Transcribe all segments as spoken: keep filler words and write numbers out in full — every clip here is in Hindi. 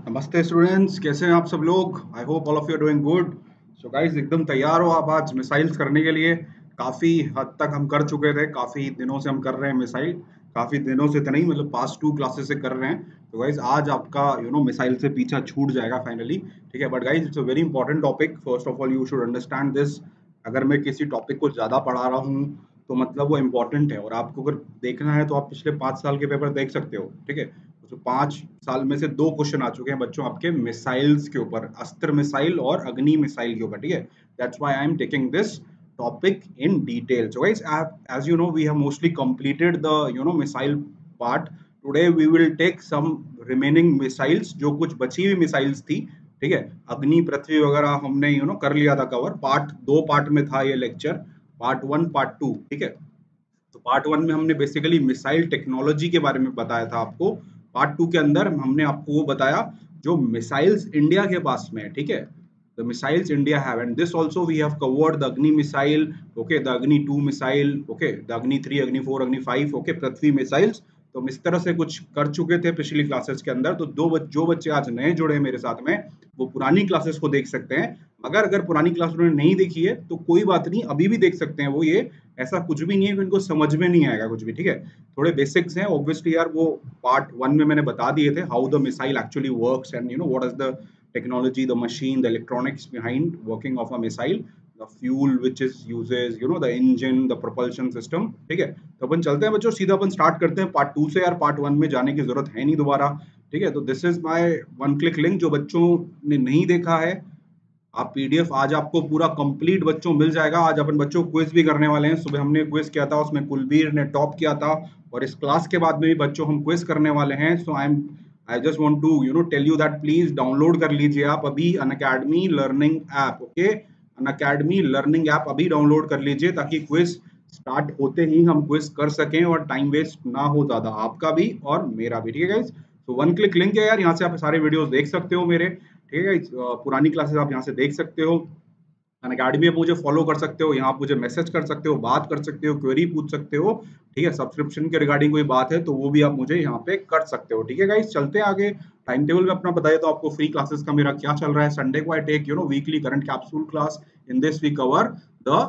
नमस्ते स्टूडेंट्स, कैसे हैं आप सब लोग। I hope all of you are doing good. So guys, एकदम तैयार हो आप आज मिसाइल्स करने के लिए। काफ़ी हद तक हम कर चुके थे, काफ़ी दिनों से हम कर रहे हैं मिसाइल। काफ़ी दिनों से तो नहीं, मतलब पास्ट टू क्लासेस से कर रहे हैं। तो गाइस आज आपका यू नो मिसाइल से पीछा छूट जाएगा फाइनली। ठीक है, but guys it's a very important topic. First of all you should understand this. अगर मैं किसी टॉपिक को ज़्यादा पढ़ा रहा हूँ तो मतलब वो इम्पोर्टेंट है, और आपको अगर देखना है तो आप पिछले पाँच साल के पेपर देख सकते हो। ठीक है, तो पांच साल में से दो क्वेश्चन आ चुके हैं बच्चों आपके मिसाइल्स के ऊपर, अस्त्र मिसाइल और अग्नि मिसाइल के ऊपर। ठीक है, that's why I am taking this topic in detail. So guys, as you know we have mostly completed the you know missile part. Today we will take some remaining missiles, जो कुछ बची हुई मिसाइल्स थी। ठीक है, अग्नि पृथ्वी वगैरह हमने यू नो कर लिया था कवर। पार्ट दो पार्ट में था ये lecture, part one part two. ठीक है, तो पार्ट वन में हमने बेसिकली मिसाइल टेक्नोलॉजी के बारे में बताया था आपको। पार्ट टू के अंदर हमने आपको वो बताया जो मिसाइल्स इंडिया के पास में है। ठीक है, the missiles India have, and this also we have covered the Agni missile, okay, the Agni two missile, okay, the Agni three, Agni four, Agni five, okay, Prithvi missiles. तो हम इस तरह से कुछ कर चुके थे पिछली क्लासेस के अंदर। तो दो बच, जो बच्चे आज नए जुड़े हैं मेरे साथ में, वो पुरानी क्लासेस को देख सकते हैं। अगर अगर पुरानी क्लास उन्होंने नहीं देखी है तो कोई बात नहीं, अभी भी देख सकते हैं वो। ये ऐसा कुछ भी नहीं है कि उनको समझ में नहीं आएगा कुछ भी। ठीक है, थोड़े बेसिक्स हैं ऑब्वियसली यार, वो पार्ट वन में मैंने बता दिए थे, how the missile actually works and you know what is the technology, the machine, the electronics behind working of a missile, the fuel which is uses, you know, the engine, the propulsion system। ठीक है, तो अपन चलते हैं बच्चों, सीधा अपन स्टार्ट करते हैं पार्ट टू से। यार पार्ट वन में जाने की जरूरत है नहीं दोबारा। ठीक है, तो this is my one click link. जो बच्चों ने नहीं देखा है, आप पीडीएफ आज आपको पूरा कंप्लीट बच्चों मिल जाएगा। आज अपन बच्चों क्विज भी करने वाले हैं। सुबह हमने क्विज किया था, उसमें कुलबीर ने टॉप किया था, और इस क्लास के बाद में भी बच्चों हम क्विज करने वाले हैं। So I am I just want to you know tell you that please download कर लीजिए आप अभी Unacademy learning app. Okay, Unacademy learning app अभी डाउनलोड कर लीजिए, ताकि क्विज स्टार्ट होते ही हम क्विज कर सकें और टाइम वेस्ट ना हो ज्यादा, आपका भी और मेरा भी। ठीक है गाइस, तो वन क्लिक लिंक है यार, यहाँ से आप सारे वीडियोस देख सकते हो मेरे। ठीक है, पुरानी क्लासेस आप यहाँ से देख सकते हो। अनअकैडमी में मुझे फॉलो कर सकते हो, यहाँ आप मुझे मैसेज कर सकते हो, बात कर सकते हो, क्वेरी पूछ सकते हो। ठीक है, सब्सक्रिप्शन के रिगार्डिंग कोई बात है तो वो भी आप मुझे यहाँ पे कर सकते हो। ठीक है गाइस, चलते हैं आगे। टाइम टेबल में अपना बताइए तो आपको फ्री क्लासेस का मेरा क्या चल रहा है। संडे को I take you know weekly current capsule class. In this we cover the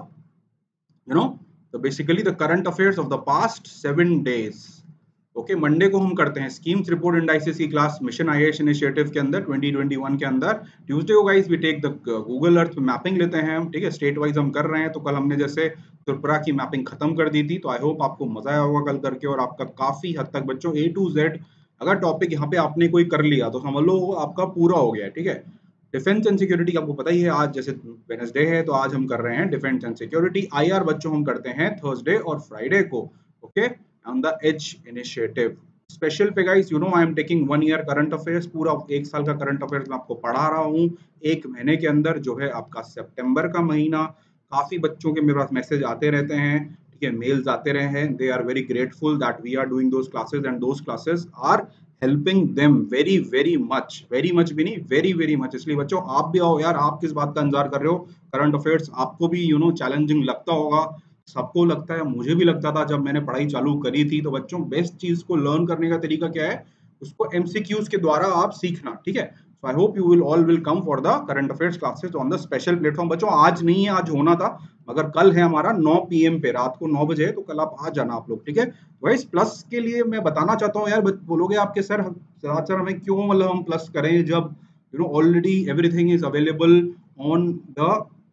you know तो basically the current affairs of the past seven days. Okay, Monday को हम करते हैं स्कीम्स रिपोर्ट इंडाइसिस की क्लास मिशन आईएएस इनिशिएटिव के अंदर ट्वेंटी ट्वेंटी वन के अंदर। ट्यूसडे को guys we take the Google earth mapping लेते हैं हम। ठीक है, स्टेट वाइज हम कर रहे हैं। तो कल हमने जैसे त्रिपुरा की मैपिंग खत्म कर दी थी, तो आई होप आपको मजा आया होगा कल करके, और आपका काफी हद तक बच्चों ए टू जेड अगर टॉपिक यहाँ पे आपने कोई कर लिया तो समझ लो आपका पूरा हो गया। ठीक है, डिफेंस एंड सिक्योरिटी आपको पता ही है, आज जैसे वेडनेसडे है तो आज हम कर रहे हैं डिफेंस एंड सिक्योरिटी। आईआर बच्चों हम करते हैं थर्सडे और फ्राइडे को। Okay, on the edge initiative special पे guys, you know I am taking one year current affairs, पूरा एक साल का करंट अफेयर्स मैं आपको पढ़ा रहा हूँ एक महीने के अंदर, जो है आपका सितंबर का महीना। काफी बच्चों के मेरे पास मैसेज आते रहते हैं, ठीक है, मेल्स आते रहे हैं। They are very grateful that we are doing those classes, and those classes are helping them very very much. Very much भी नहीं, वेरी वेरी मच। इसलिए बच्चों आप भी आओ यार, आप किस बात का इंतजार कर रहे हो। करंट अफेयर्स आपको भी यू नो चैलेंजिंग लगता होगा, सबको लगता है, मुझे भी लगता था जब मैंने पढ़ाई चालू करी थी। तो बच्चों बेस्ट चीज को लर्न करने का तरीका क्या है, उसको एमसीक्यूज के द्वारा आप सीखना। ठीक है, so I hope you will all will come for the current affairs classes on the special platform. बच्चों आज नहीं है, आज होना था, मगर कल है हमारा नौ पीएम पे, रात को नौ बजे है, तो कल आप आ जाना आप लोग। ठीक है, तो इस प्लस के लिए मैं बताना चाहता हूँ यार, बोलोगे आपके सर सर हमें क्यों मतलब हम प्लस करें, जब you know already everything is available on the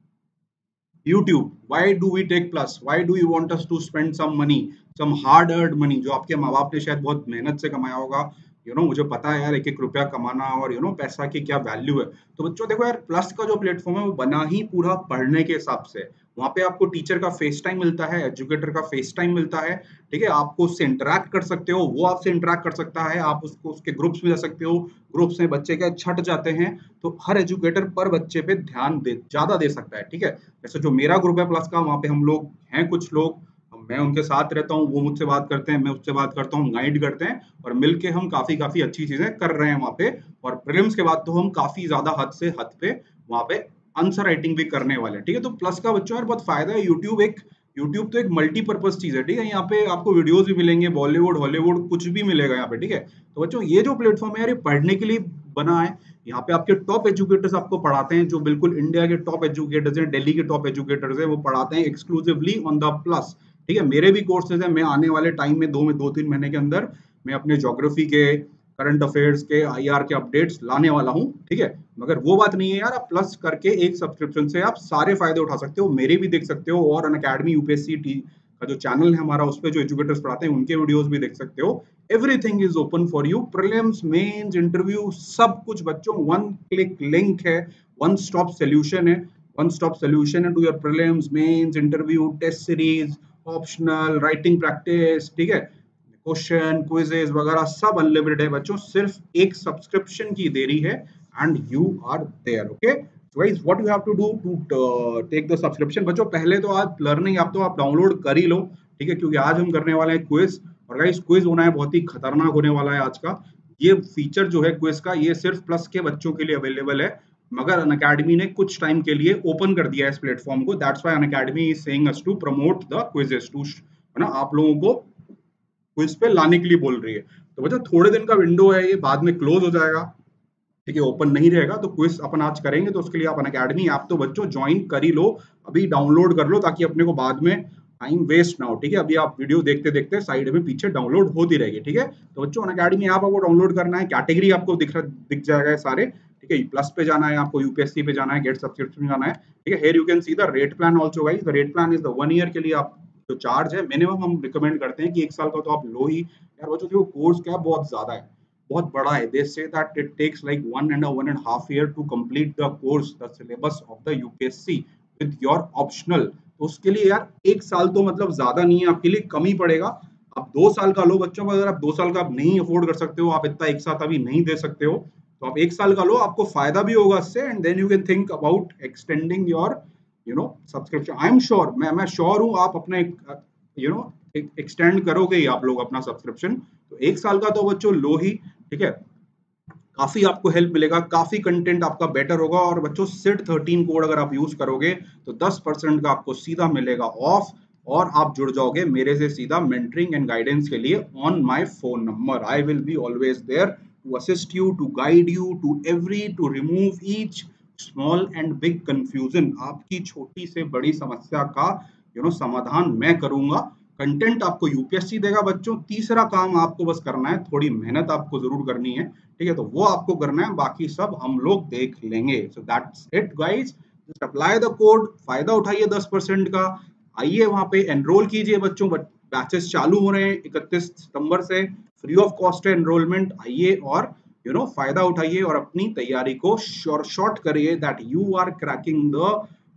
YouTube. Why do we take plus? Why do you want us to spend some money, some hard earned money, जो आपके माँ बाप ने शायद बहुत मेहनत से कमाया होगा। यू you नो know, मुझे पता है यार, एक एक रुपया कमाना और यू you नो know, पैसा की क्या वैल्यू है। तो बच्चों देखो यार, प्लस का जो प्लेटफॉर्म है वो बना ही पूरा पढ़ने के हिसाब से। वहाँ पे आपको टीचर का फेस टाइम मिलता है, एजुकेटर का फेस टाइम मिलता है। ठीक है, आपको उससे इंटरेक्ट कर सकते हो, वो आपसे इंटरेक्ट कर सकता है, आप उसको उसके ग्रुप्स में जा सकते हो, ग्रुप्स में बच्चे क्या छट जाते हैं, तो हर एजुकेटर पर बच्चे पे ध्यान दे ज्यादा दे सकता है। ठीक है, जैसे जो मेरा ग्रुप है प्लस का, वहाँ पे हम लोग हैं कुछ लोग, मैं उनके साथ रहता हूँ, वो मुझसे बात करते हैं, मैं उससे बात करता हूँ, गाइड करते हैं, और मिलके हम काफी काफी अच्छी चीजें कर रहे हैं वहाँ पे। और प्रीलिम्स के बाद तो हम काफी ज्यादा हद से हद पे वहाँ पे आंसर राइटिंग भी करने वाले हैं। ठीक है, तो प्लस का बच्चों यार बहुत फायदा है। यूट्यूब एक यूट्यूब तो एक मल्टीपर्पज चीज है। ठीक है, यहाँ पे आपको वीडियोस भी मिलेंगे, बॉलीवुड हॉलीवुड कुछ भी मिलेगा यहाँ पे। ठीक है, तो बच्चों ये जो प्लेटफॉर्म है यार, ये पढ़ने के लिए बना है। यहाँ पे आपके टॉप एजुकेटर्स आपको पढ़ाते हैं, जो बिल्कुल इंडिया के टॉप एजुकेटर्स हैं, दिल्ली के टॉप एजुकेटर्स हैं, वो पढ़ाते हैं एक्सक्लूसिवली ऑन द प्लस। ठीक है, मेरे भी कोर्सेज हैं, मैं आने वाले टाइम में दो में दो तीन महीने के अंदर मैं अपने ज्योग्राफी के, करंट अफेयर्स के, आईआर के अपडेट्स लाने वाला हूँ। ठीक है, मगर वो बात नहीं है यार, आप प्लस करके एक सब्सक्रिप्शन से आप सारे फायदे उठा सकते हो, मेरे भी देख सकते हो, और अनअकैडमी यूपीएससी टी का जो चैनल है हमारा, उस पे जो एजुकेटर्स पढ़ाते हैं उनके वीडियोस भी देख सकते हो। Everything is open for you, prelims, mains, interview, सब कुछ बच्चों वन क्लिक लिंक है, वन स्टॉप सोल्यूशन है, वन स्टॉप सोल्यूशन है to your prelims, mains, interview, test series, optional, writing practice. ठीक है, क्वेश्चन, क्विजेज वगैरह सब अनलिमिटेड है बच्चों, सिर्फ एक सब्सक्रिप्शन की देरी है and you are there. Okay guys, what you have to do to take the subscription. बच्चों पहले तो आज लर्निंग आप तो आप डाउनलोड कर ही लो। ठीक है, क्योंकि आज हम करने वाले हैं क्विज, और गाइस क्विज होना है बहुत ही खतरनाक होने वाला है आज का। ये फीचर जो है क्विज का, ये सिर्फ प्लस के बच्चों के लिए अवेलेबल है, मगर अनअकैडमी ने कुछ टाइम के लिए ओपन कर दिया है इस प्लेटफॉर्म को। That's why Unacademy is saying us to promote the quizzes, to है ना, आप लोगों को क्विज पे लाने के लिए बोल रही है। तो बच्चों थोड़े दिन का विंडो है, ये बाद में क्लोज हो जाएगा। ठीक है, ओपन नहीं रहेगा, तो क्विज अपन आज करेंगे, तो उसके लिए आप अनअकैडमी ऐप तो बच्चों ज्वाइन कर ही लो, अभी डाउनलोड कर लो, ताकि अपने को बाद में टाइम वेस्ट ना हो। ठीक है, अभी आप वीडियो देखते देखते साइड में पीछे डाउनलोड होती रहेगी। ठीक है, तो बच्चों अनअकैडमी ऐप आपको डाउनलोड करना है, कैटेगरी आपको दिख दिख जाएगा सारे। ठीक है, प्लस पे जाना है आपको, यूपीएससी पे जाना है, गेट सब्सक्रिप्शन जाना है। ठीक है, here you can see the rate plan also guys. The rate plan is the one year के लिए आप जो चार्ज है, मिनिमम हम रिकमेंड करते हैं कि एक साल का तो आप लो ही यार बच्चों, जो कोर्स क्या बहुत ज्यादा है, बहुत बड़ा है। They say that it takes like one and one and half year to complete the course, the syllabus of the UPSC with your optional. तो उसके लिए यार एक साल तो मतलब ज्यादा नहीं है, आपके लिए कम ही पड़ेगा। आप दो साल का लो बच्चों, अगर आप दो साल का आप नहीं अफोर्ड कर सकते हो, आप इतना एक साथ अभी नहीं दे सकते हो, तो आप एक साल का लो, आपको फायदा भी होगा इससे, and then you can think about extending your you know subscription. I am sure, मैं मैं श्योर हूँ आप अपने यू नो एक्सटेंड करोगे ही आप लोग अपना सब्सक्रिप्शन। तो एक साल का तो बच्चों लो ही। ठीक है, काफी आपको हेल्प मिलेगा, काफी कंटेंट आपका बेटर होगा, और बच्चों सिड थर्टीन कोड अगर आप यूज करोगे तो दस परसेंट का आपको सीधा मिलेगा ऑफ, और आप जुड़ जाओगे मेरे से सीधा मेंटरिंग एंड गाइडेंस के लिए on my phone number. I will be always there to assist you, to guide you to every, to remove each small and big confusion. आपकी छोटी से बड़ी समस्या का यू नो समाधान मैं करूंगा। कंटेंट आपको यूपीएससी देगा बच्चों, तीसरा काम आपको बस करना है, थोड़ी मेहनत आपको जरूर करनी है। ठीक है, तो वो आपको करना है, बाकी सब हम लोग देख लेंगे। So that's it guys, just apply the code, फायदा उठाइए दस परसेंट का। आइए वहां पे एनरोल कीजिए बच्चों, बैचेस चालू हो रहे हैं इकतीस सितंबर से, फ्री ऑफ कॉस्ट है एनरोलमेंट। आइए और यू नो फायदा उठाइए और अपनी तैयारी को शॉर्ट करिए, that you are cracking the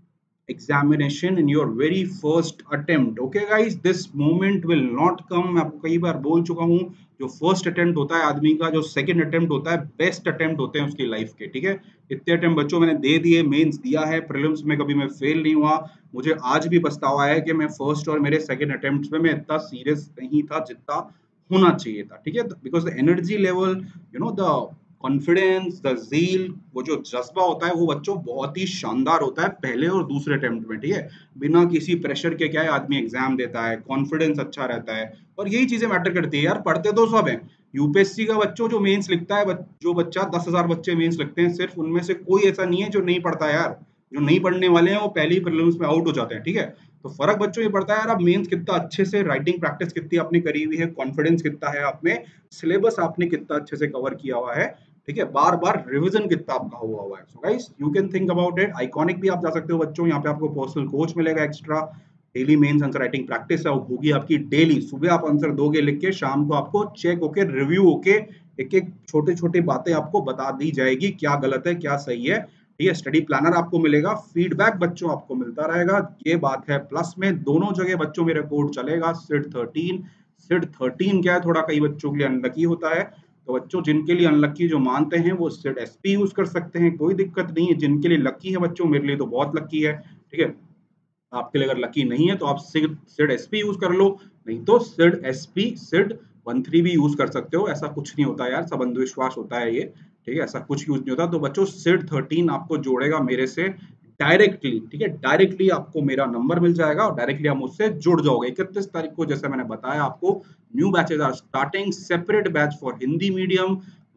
examination in your very first attempt. Okay guys, this moment will not come। मैं आपको कई बार बोल चुका हूँ, जो फर्स्ट अटेम्प्ट होता है आदमी का, जो सेकंड अटेम्प्ट होता है, बेस्ट अटेम्प्ट होते हैं उसकी लाइफ के। ठीक है, इतने अटेम्प्ट बच्चों मैंने दे दिए, मेंस दिया है, प्रीलिम्स में कभी मैं फेल नहीं हुआ। मुझे आज भी पछतावा है कि मैं फर्स्ट और मेरे सेकंड अटेम्प्ट में मैं इतना सीरियस नहीं था जितना होना चाहिए था। ठीक है, because the energy level, you know the confidence, the zeal, वो जो जज्बा होता है वो बच्चों बहुत ही शानदार होता है पहले और दूसरे अटेम्प्ट में। ठीक है, बिना किसी प्रेशर के क्या है आदमी एग्जाम देता है, कॉन्फिडेंस अच्छा रहता है, और यही चीजें मैटर करती है यार। पढ़ते तो सब है, यूपीएससी का बच्चों जो मेंस लिखता है, जो बच्चा दस हजार बच्चे मेंस लिखते हैं, सिर्फ उनमें से कोई ऐसा नहीं है जो नहीं पढ़ता है यार। जो नहीं पढ़ने वाले हैं वो पहली प्रीलिम्स में आउट हो जाते हैं। ठीक है, तो फर्क बच्चों ये पड़ता है यार, आप मेंस कितना अच्छे से, राइटिंग प्रैक्टिस कितनी आपने करी हुई है, कॉन्फिडेंस कितना है आप में, सिलेबस आपने कितना अच्छे से कवर किया हुआ है। ठीक है, बार बार रिवीजन कितना आपका हुआ हुआ है। So guys you can think about it. Iconic भी आप जा सकते हो बच्चों, यहाँ पे आपको पर्सनल कोच मिलेगा extra, daily mains answer writing practice होगी आपकी डेली। सुबह आप आंसर दोगे लिख के, शाम को आपको चेक होके, रिव्यू होके, एक एक छोटे छोटे बातें आपको बता दी जाएगी, क्या गलत है क्या सही है। ठीक है, स्टडी प्लानर आपको मिलेगा, फीडबैक बच्चों आपको मिलता रहेगा। ये बात है प्लस में, दोनों जगह बच्चों मेरा कोड चलेगा, सिड थर्टीन। सिड थर्टीन क्या है, थोड़ा कई बच्चों के लिए अनलकी होता है, तो बच्चों जिनके लिए अनलकी जो मानते हैं वो सिड एसपी यूज कर सकते हैं, कोई दिक्कत नहीं है। जिनके लिए लकी है बच्चों, मेरे लिए तो बहुत लकी है। ठीक है, आपके लिए अगर लकी नहीं है तो आप सिड सिड एसपी यूज कर लो, नहीं तो sid SP sid one three भी यूज कर सकते हो। ऐसा कुछ नहीं होता यार, सब अंधविश्वास होता है ये। ठीक है, ऐसा कुछ यूज नहीं होता। तो बच्चों सिड थर्टीन आपको जोड़ेगा मेरे से डायरेक्टली। ठीक है, डायरेक्टली आपको मेरा नंबर मिल जाएगा और डायरेक्टली आप मुझसे जुड़ जाओगे। इकतीस तारीख को जैसे मैंने बताया आपको, new batches are starting, separate batch for Hindi medium,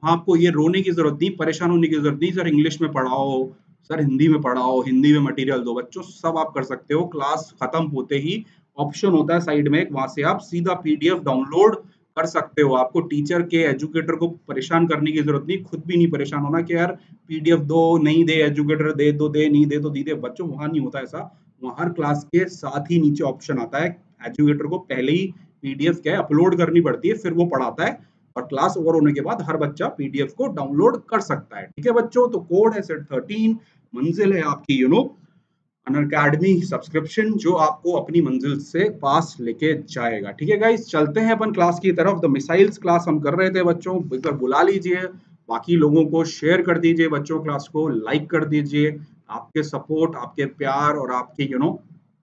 हाँ, आपको ये रोने की जरूरत नहीं, परेशान होने की जरूरत नहीं सर इंग्लिश में पढ़ाओ, सर हिंदी में पढ़ाओ, हिंदी में मटेरियल दो। बच्चों सब आप कर सकते हो। क्लास खत्म होते ही ऑप्शन होता है साइड में, वहां से आप सीधा पीडीएफ डाउनलोड कर सकते हो। आपको टीचर के एजुकेटर को परेशान करने की जरूरत नहीं, खुद भी नहीं परेशान होना कि यार पीडीएफ दो, नहीं दे, एजुकेटर दे दो, दे नहीं दे तो दीदे। बच्चों वहां नहीं होता ऐसा। वहां हर क्लास के साथ ही नीचे ऑप्शन आता है, एजुकेटर को पहले ही पीडीएफ क्या है अपलोड करनी पड़ती है, फिर वो पढ़ाता है और क्लास ओवर होने के बाद हर बच्चा पीडीएफ को डाउनलोड कर सकता है। ठीक है बच्चों, तो कोड है सेट थर्टीन, मंजिल है आपकी यू नो अनअकैडमी सब्सक्रिप्शन, जो आपको अपनी मंजिल से पास लेके जाएगा। ठीक है गाइस, चलते हैं अपन क्लास की तरफ। द मिसाइल्स क्लास हम कर रहे थे बच्चों, एक बार बुला लीजिए, बाकी लोगों को शेयर कर दीजिए, बच्चों क्लास को लाइक कर दीजिए। आपके सपोर्ट, आपके प्यार और आपके यू नो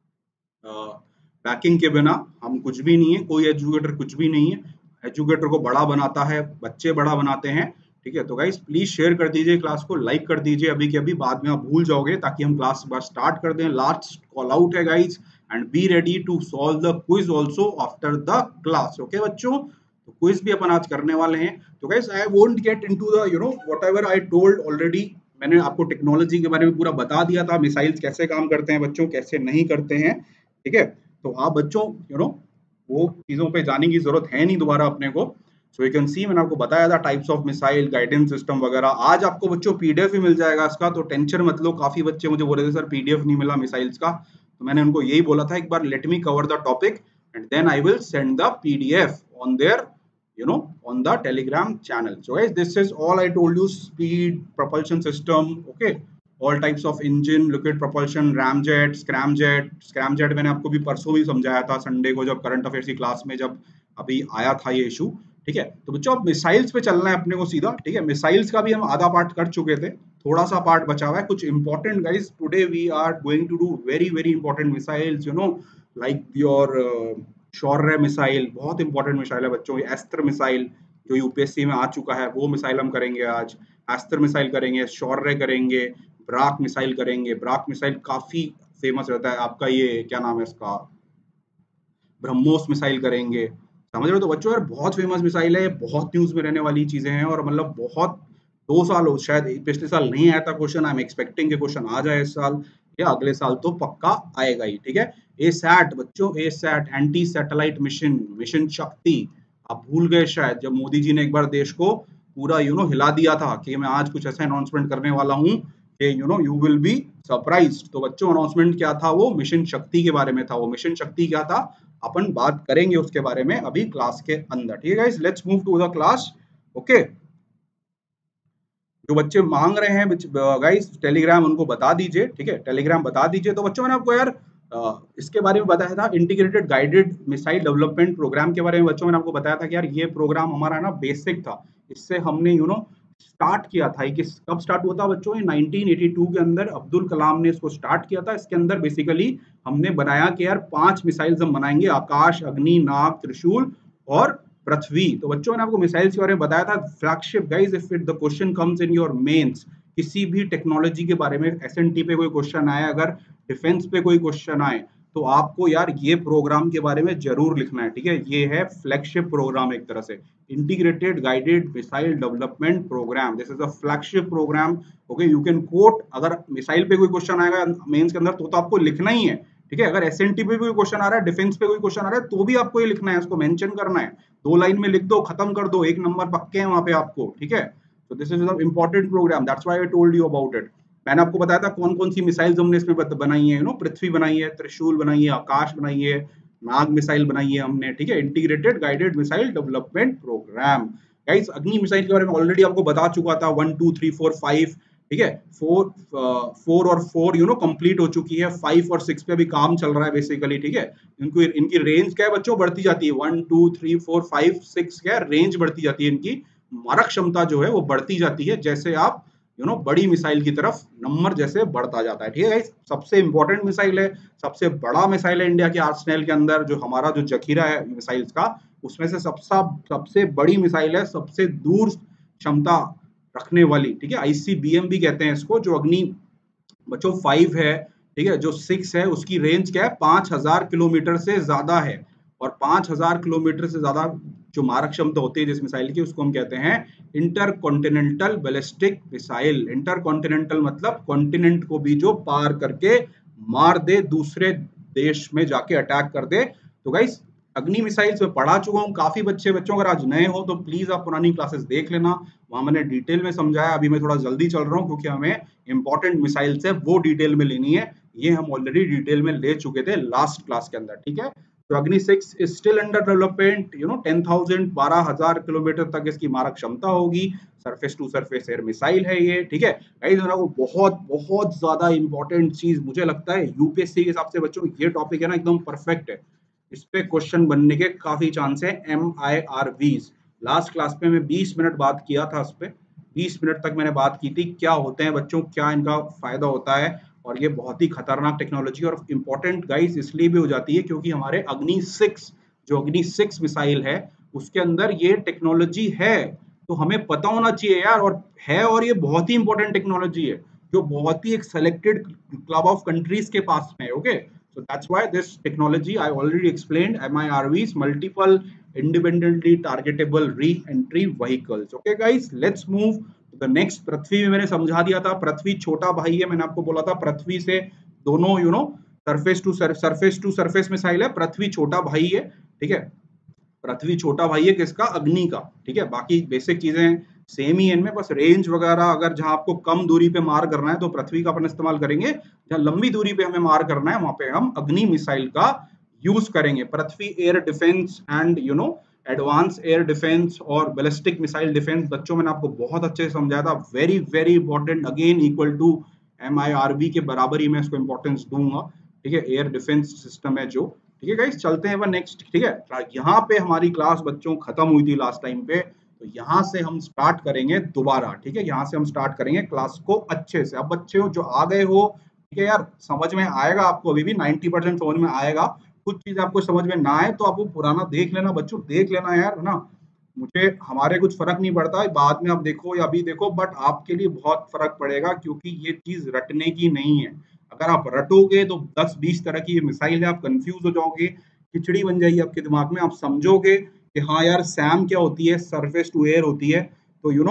बैकिंग के बिना हम कुछ भी नहीं है, कोई एजुकेटर कुछ भी नहीं है। एजुकेटर को बड़ा बनाता है, बच्चे बड़ा बनाते हैं। ठीक है, तो गाइस प्लीज शेयर कर दीजिए, क्लास को लाइक कर दीजिए अभी के अभी, बाद में आप भूल जाओगे, ताकि हम क्लास बस स्टार्ट कर दें। लास्ट कॉल आउट है guys, and be ready to solve the quiz also after the class. Okay बच्चों, तो क्विज भी अपन आज करने वाले हैं। तो guys I won't get into the you know whatever I told already. मैंने आपको टेक्नोलॉजी के बारे में पूरा बता दिया था, मिसाइल्स कैसे काम करते हैं बच्चों, कैसे नहीं करते हैं। ठीक है, तो आप बच्चों यू नो वो चीजों पे जाने की जरूरत है नहीं दोबारा अपने को। सो यू कैन सी, मैंने आपको बताया था types of missile, guidance system वगैरह। आज आपको बच्चों पीडीएफ ही मिल जाएगा इसका, तो टेंशन मत लो। काफी बच्चे मुझे बोल रहे थे सर पीडीएफ नहीं मिला मिसाइल्स का, तो मैंने उनको यही बोला था एक बार let me cover the topic and then I will send the PDF on there you know on the telegram channel. So guys, this is all I told you: speed, propulsion system, okay, all types of engine, liquid propulsion, ramjet, scramjet. scramjet मैंने आपको भी परसों भी समझाया था, संडे को जब करंट अफेयर्स की क्लास में जब अभी आया था ये इशू। ठीक है, तो बच्चों अब मिसाइल्स पे चलना है अपने को सीधा। ठीक है, मिसाइल्स का भी हम आधा पार्ट कर चुके थे, थोड़ा सा पार्ट बचा हुआ है कुछ important guys. Today we are going to do very very important missiles, you know like your Shaurya missile, बहुत इंपॉर्टेंट मिसाइल है बच्चों। अस्त्र मिसाइल जो यूपीएससी में आ चुका है, वो मिसाइल हम करेंगे आज। अस्त्र मिसाइल करेंगे, शौर्य करेंगे, ब्राक मिसाइल करेंगे। ब्राक मिसाइल काफी फेमस रहता है आपका, ये क्या नाम है इसका, ब्रह्मोस मिसाइल करेंगे। समझ रहे हो? तो बच्चों यार बहुत फेमस मिसाइल है, बहुत न्यूज में रहने वाली चीजें हैं, और मतलब बहुत दो साल हो, शायद पिछले साल नहीं आया था क्वेश्चन, आई एम एक्सपेक्टिंग के क्वेश्चन आ जाए इस साल या अगले साल, तो पक्का आएगा ही। ठीक है, ए सैट बच्चों, A sat anti satellite mission, mission Shakti. आप भूल गए शायद, जब मोदी जी ने एक बार देश को पूरा यू नो हिला दिया था कि मैं आज कुछ ऐसा अनाउंसमेंट करने वाला हूँ कि you know you will be surprised. तो बच्चों अनाउंसमेंट क्या था? वो मिशन शक्ति के बारे में था। वो मिशन शक्ति क्या था, अपन बात करेंगे उसके बारे में अभी क्लास के अंदर। ठीक है guys, let's move to the class. Okay, जो बच्चे मांग रहे हैं गाइस टेलीग्राम, उनको बता दीजिए। ठीक है, टेलीग्राम बता दीजिए। तो बच्चों मैंने आपको यार इसके बारे में बताया था, integrated guided missile development program के बारे में। बच्चों मैंने आपको बताया था कि यार ये प्रोग्राम हमारा ना बेसिक था, इससे हमने यू नो स्टार्ट किया था। कि कब स्टार्ट हुआ था बच्चों? ये नाइनटीन एटी टू के अंदर अब्दुल कलाम ने इसको स्टार्ट किया था। इसके अंदर बेसिकली हमने बनाया कि यार पांच मिसाइल्स हम बनाएंगे, आकाश, अग्नि, नाग, त्रिशूल और पृथ्वी। तो बच्चों मैंने आपको मिसाइल्स के बारे में बताया था। Flagship guys, if it the question comes in your mains, किसी भी टेक्नोलॉजी के बारे में एसएनटी पे कोई क्वेश्चन आए, अगर डिफेंस पे कोई क्वेश्चन आए, तो आपको यार ये प्रोग्राम के बारे में जरूर लिखना है। ठीक है, ये है फ्लैगशिप प्रोग्राम एक तरह से, integrated guided missile development program. This is a flagship program. Okay, you can quote, अगर मिसाइल पे कोई क्वेश्चन आएगा मेंस के अंदर तो, तो आपको लिखना ही है। ठीक है, अगर एसएनटी पे कोई क्वेश्चन आ रहा है, डिफेंस पे कोई क्वेश्चन आ रहा है, तो भी आपको ये लिखना है, उसको मेंशन करना है। दो लाइन में लिख दो, खत्म कर दो, एक नंबर पक्के हैं वहां पे आपको। ठीक है, तो this is a important program, that's why I told you about it. मैंने आपको बताया था कौन कौन सी मिसाइल्स हमने इसमें बनाई है। यू नो पृथ्वी बनाई है, त्रिशूल बनाई है, आकाश बनाई है, नाग मिसाइल बनाई है हमने। ठीक है, integrated guided missile development program. Guys Agni missile के बारे में ऑलरेडी आपको बता चुका था, one two three four five. ठीक है, फोर फोर और फोर यू नो कंप्लीट हो चुकी है, फाइव और सिक्स पे अभी काम चल रहा है बेसिकली। ठीक है, इनको इनकी रेंज क्या है बच्चों, बढ़ती जाती है। One two three four five six क्या है, रेंज बढ़ती जाती है, इनकी मारक क्षमता जो है वो बढ़ती जाती है, जैसे आप यू नो बड़ी मिसाइल की तरफ नंबर जैसे बढ़ता जाता है। ठीक है, सबसे इंपॉर्टेंट मिसाइल है, सबसे बड़ा मिसाइल है इंडिया के आर्सेनल के अंदर, जो हमारा जो जखीरा है मिसाइल्स का, उसमें से सबसे सबसे बड़ी मिसाइल है, सबसे दूर क्षमता रखने वाली। ठीक है, आईसीबीएम भी कहते हैं इसको, जो अग्नि बच्चों फाइव है। ठीक है, जो सिक्स है उसकी रेंज क्या है, पांच हजार किलोमीटर से ज्यादा है, और पांच हजार किलोमीटर से ज्यादा जो मारक क्षमता होती है जिस मिसाइल की, उसको हम कहते हैं intercontinental ballistic missile. Intercontinental मतलब कॉन्टिनेंट को भी जो पार करके मार दे, दूसरे देश में जाके अटैक कर दे। तो गाइस अग्नि मिसाइल्स में पढ़ा चुका हूँ, काफी बच्चे बच्चों अगर आज नए हो तो प्लीज आप पुरानी क्लासेस देख लेना, वहां मैंने डिटेल में समझाया। अभी मैं थोड़ा जल्दी चल रहा हूँ क्योंकि हमें इंपॉर्टेंट मिसाइल्स है वो डिटेल में लेनी है, ये हम ऑलरेडी डिटेल में ले चुके थे लास्ट क्लास के अंदर, ठीक है। तो Agni six is still under development, you know ten thousand बारह हजार किलोमीटर तक इसकी मारक क्षमता होगी। Surface to surface air missile है ये, ठीक है। गाइस वो बहुत बहुत ज्यादा इंपॉर्टेंट चीज मुझे लगता है यूपीएससी के हिसाब से बच्चों ये टॉपिक है ना एकदम परफेक्ट है, इस पे क्वेश्चन बनने के काफी चांस है। M I R Vs last class पे मैं बीस मिनट बात किया था, इस पे बीस मिनट तक मैंने बात की थी, क्या होते हैं बच्चों, क्या इनका फायदा होता है, और ये बहुत ही खतरनाक टेक्नोलॉजी और इंपॉर्टेंट गाइस इसलिए भी हो जाती है क्योंकि हमारे अग्नि सिक्स जो अग्नि सिक्स मिसाइल है उसके अंदर ये टेक्नोलॉजी है, तो हमें पता होना चाहिए यार, और है, और ये बहुत ही इंपॉर्टेंट टेक्नोलॉजी है जो बहुत ही एक सेलेक्टेड क्लब ऑफ कंट्रीज के पास में है। Okay, so that's why this technology I already explained, M I R Vs, multiple independently targetable re-entry vehicles. Okay guys, let's move to the next. Prithvi में मैंने समझा दिया था, पृथ्वी छोटा भाई है, मैंने आपको बोला था पृथ्वी से दोनों you know surface to surface to surface missile है, पृथ्वी छोटा भाई है, ठीक है। पृथ्वी छोटा भाई है किसका, अग्नि का, ठीक है। बाकी बेसिक चीजें सेम ही है इनमें, बस रेंज वगैरह अगर जहां आपको कम दूरी पे मार करना है तो पृथ्वी का अपन इस्तेमाल करेंगे, जहां लंबी दूरी पे हमें मार करना है वहां पे हम अग्नि मिसाइल का यूज करेंगे। Prithvi air defence and you know advance air defence और बैलिस्टिक मिसाइल डिफेंस बच्चों मैंने आपको बहुत अच्छे से समझाया था, very very important, again equal to M I R V के बराबर ही मैं इसको इंपॉर्टेंस दूंगा, ठीक है। एयर डिफेंस सिस्टम है जो, ठीक है गाइस। चलते हैं नेक्स्ट, ठीक है। यहाँ पे हमारी क्लास बच्चों खत्म हुई थी लास्ट टाइम पे, तो यहाँ से हम स्टार्ट करेंगे दोबारा, ठीक है। यहाँ से हम स्टार्ट करेंगे क्लास को अच्छे से। अब बच्चे हो जो आ गए हो, ठीक है यार, समझ में आएगा आपको, अभी भी नाइंटी परसेंट समझ में आएगा, कुछ चीज आपको समझ में ना आए तो आप वो पुराना देख लेना बच्चों, देख लेना यार, है ना। मुझे हमारे कुछ फर्क नहीं पड़ता है, बाद में आप देखो या अभी देखो, बट आपके लिए बहुत फर्क पड़ेगा क्योंकि ये चीज रटने की नहीं है। अगर आप रटोगे तो दस बीस तरह की ये मिसाइल है, आप कंफ्यूज हो जाओगे, खिचड़ी बन जाएगी आपके दिमाग में, आप समझोगे कि हाँ यार सैम क्या होती है, सरफेस टू एयर होती है, तो यू नो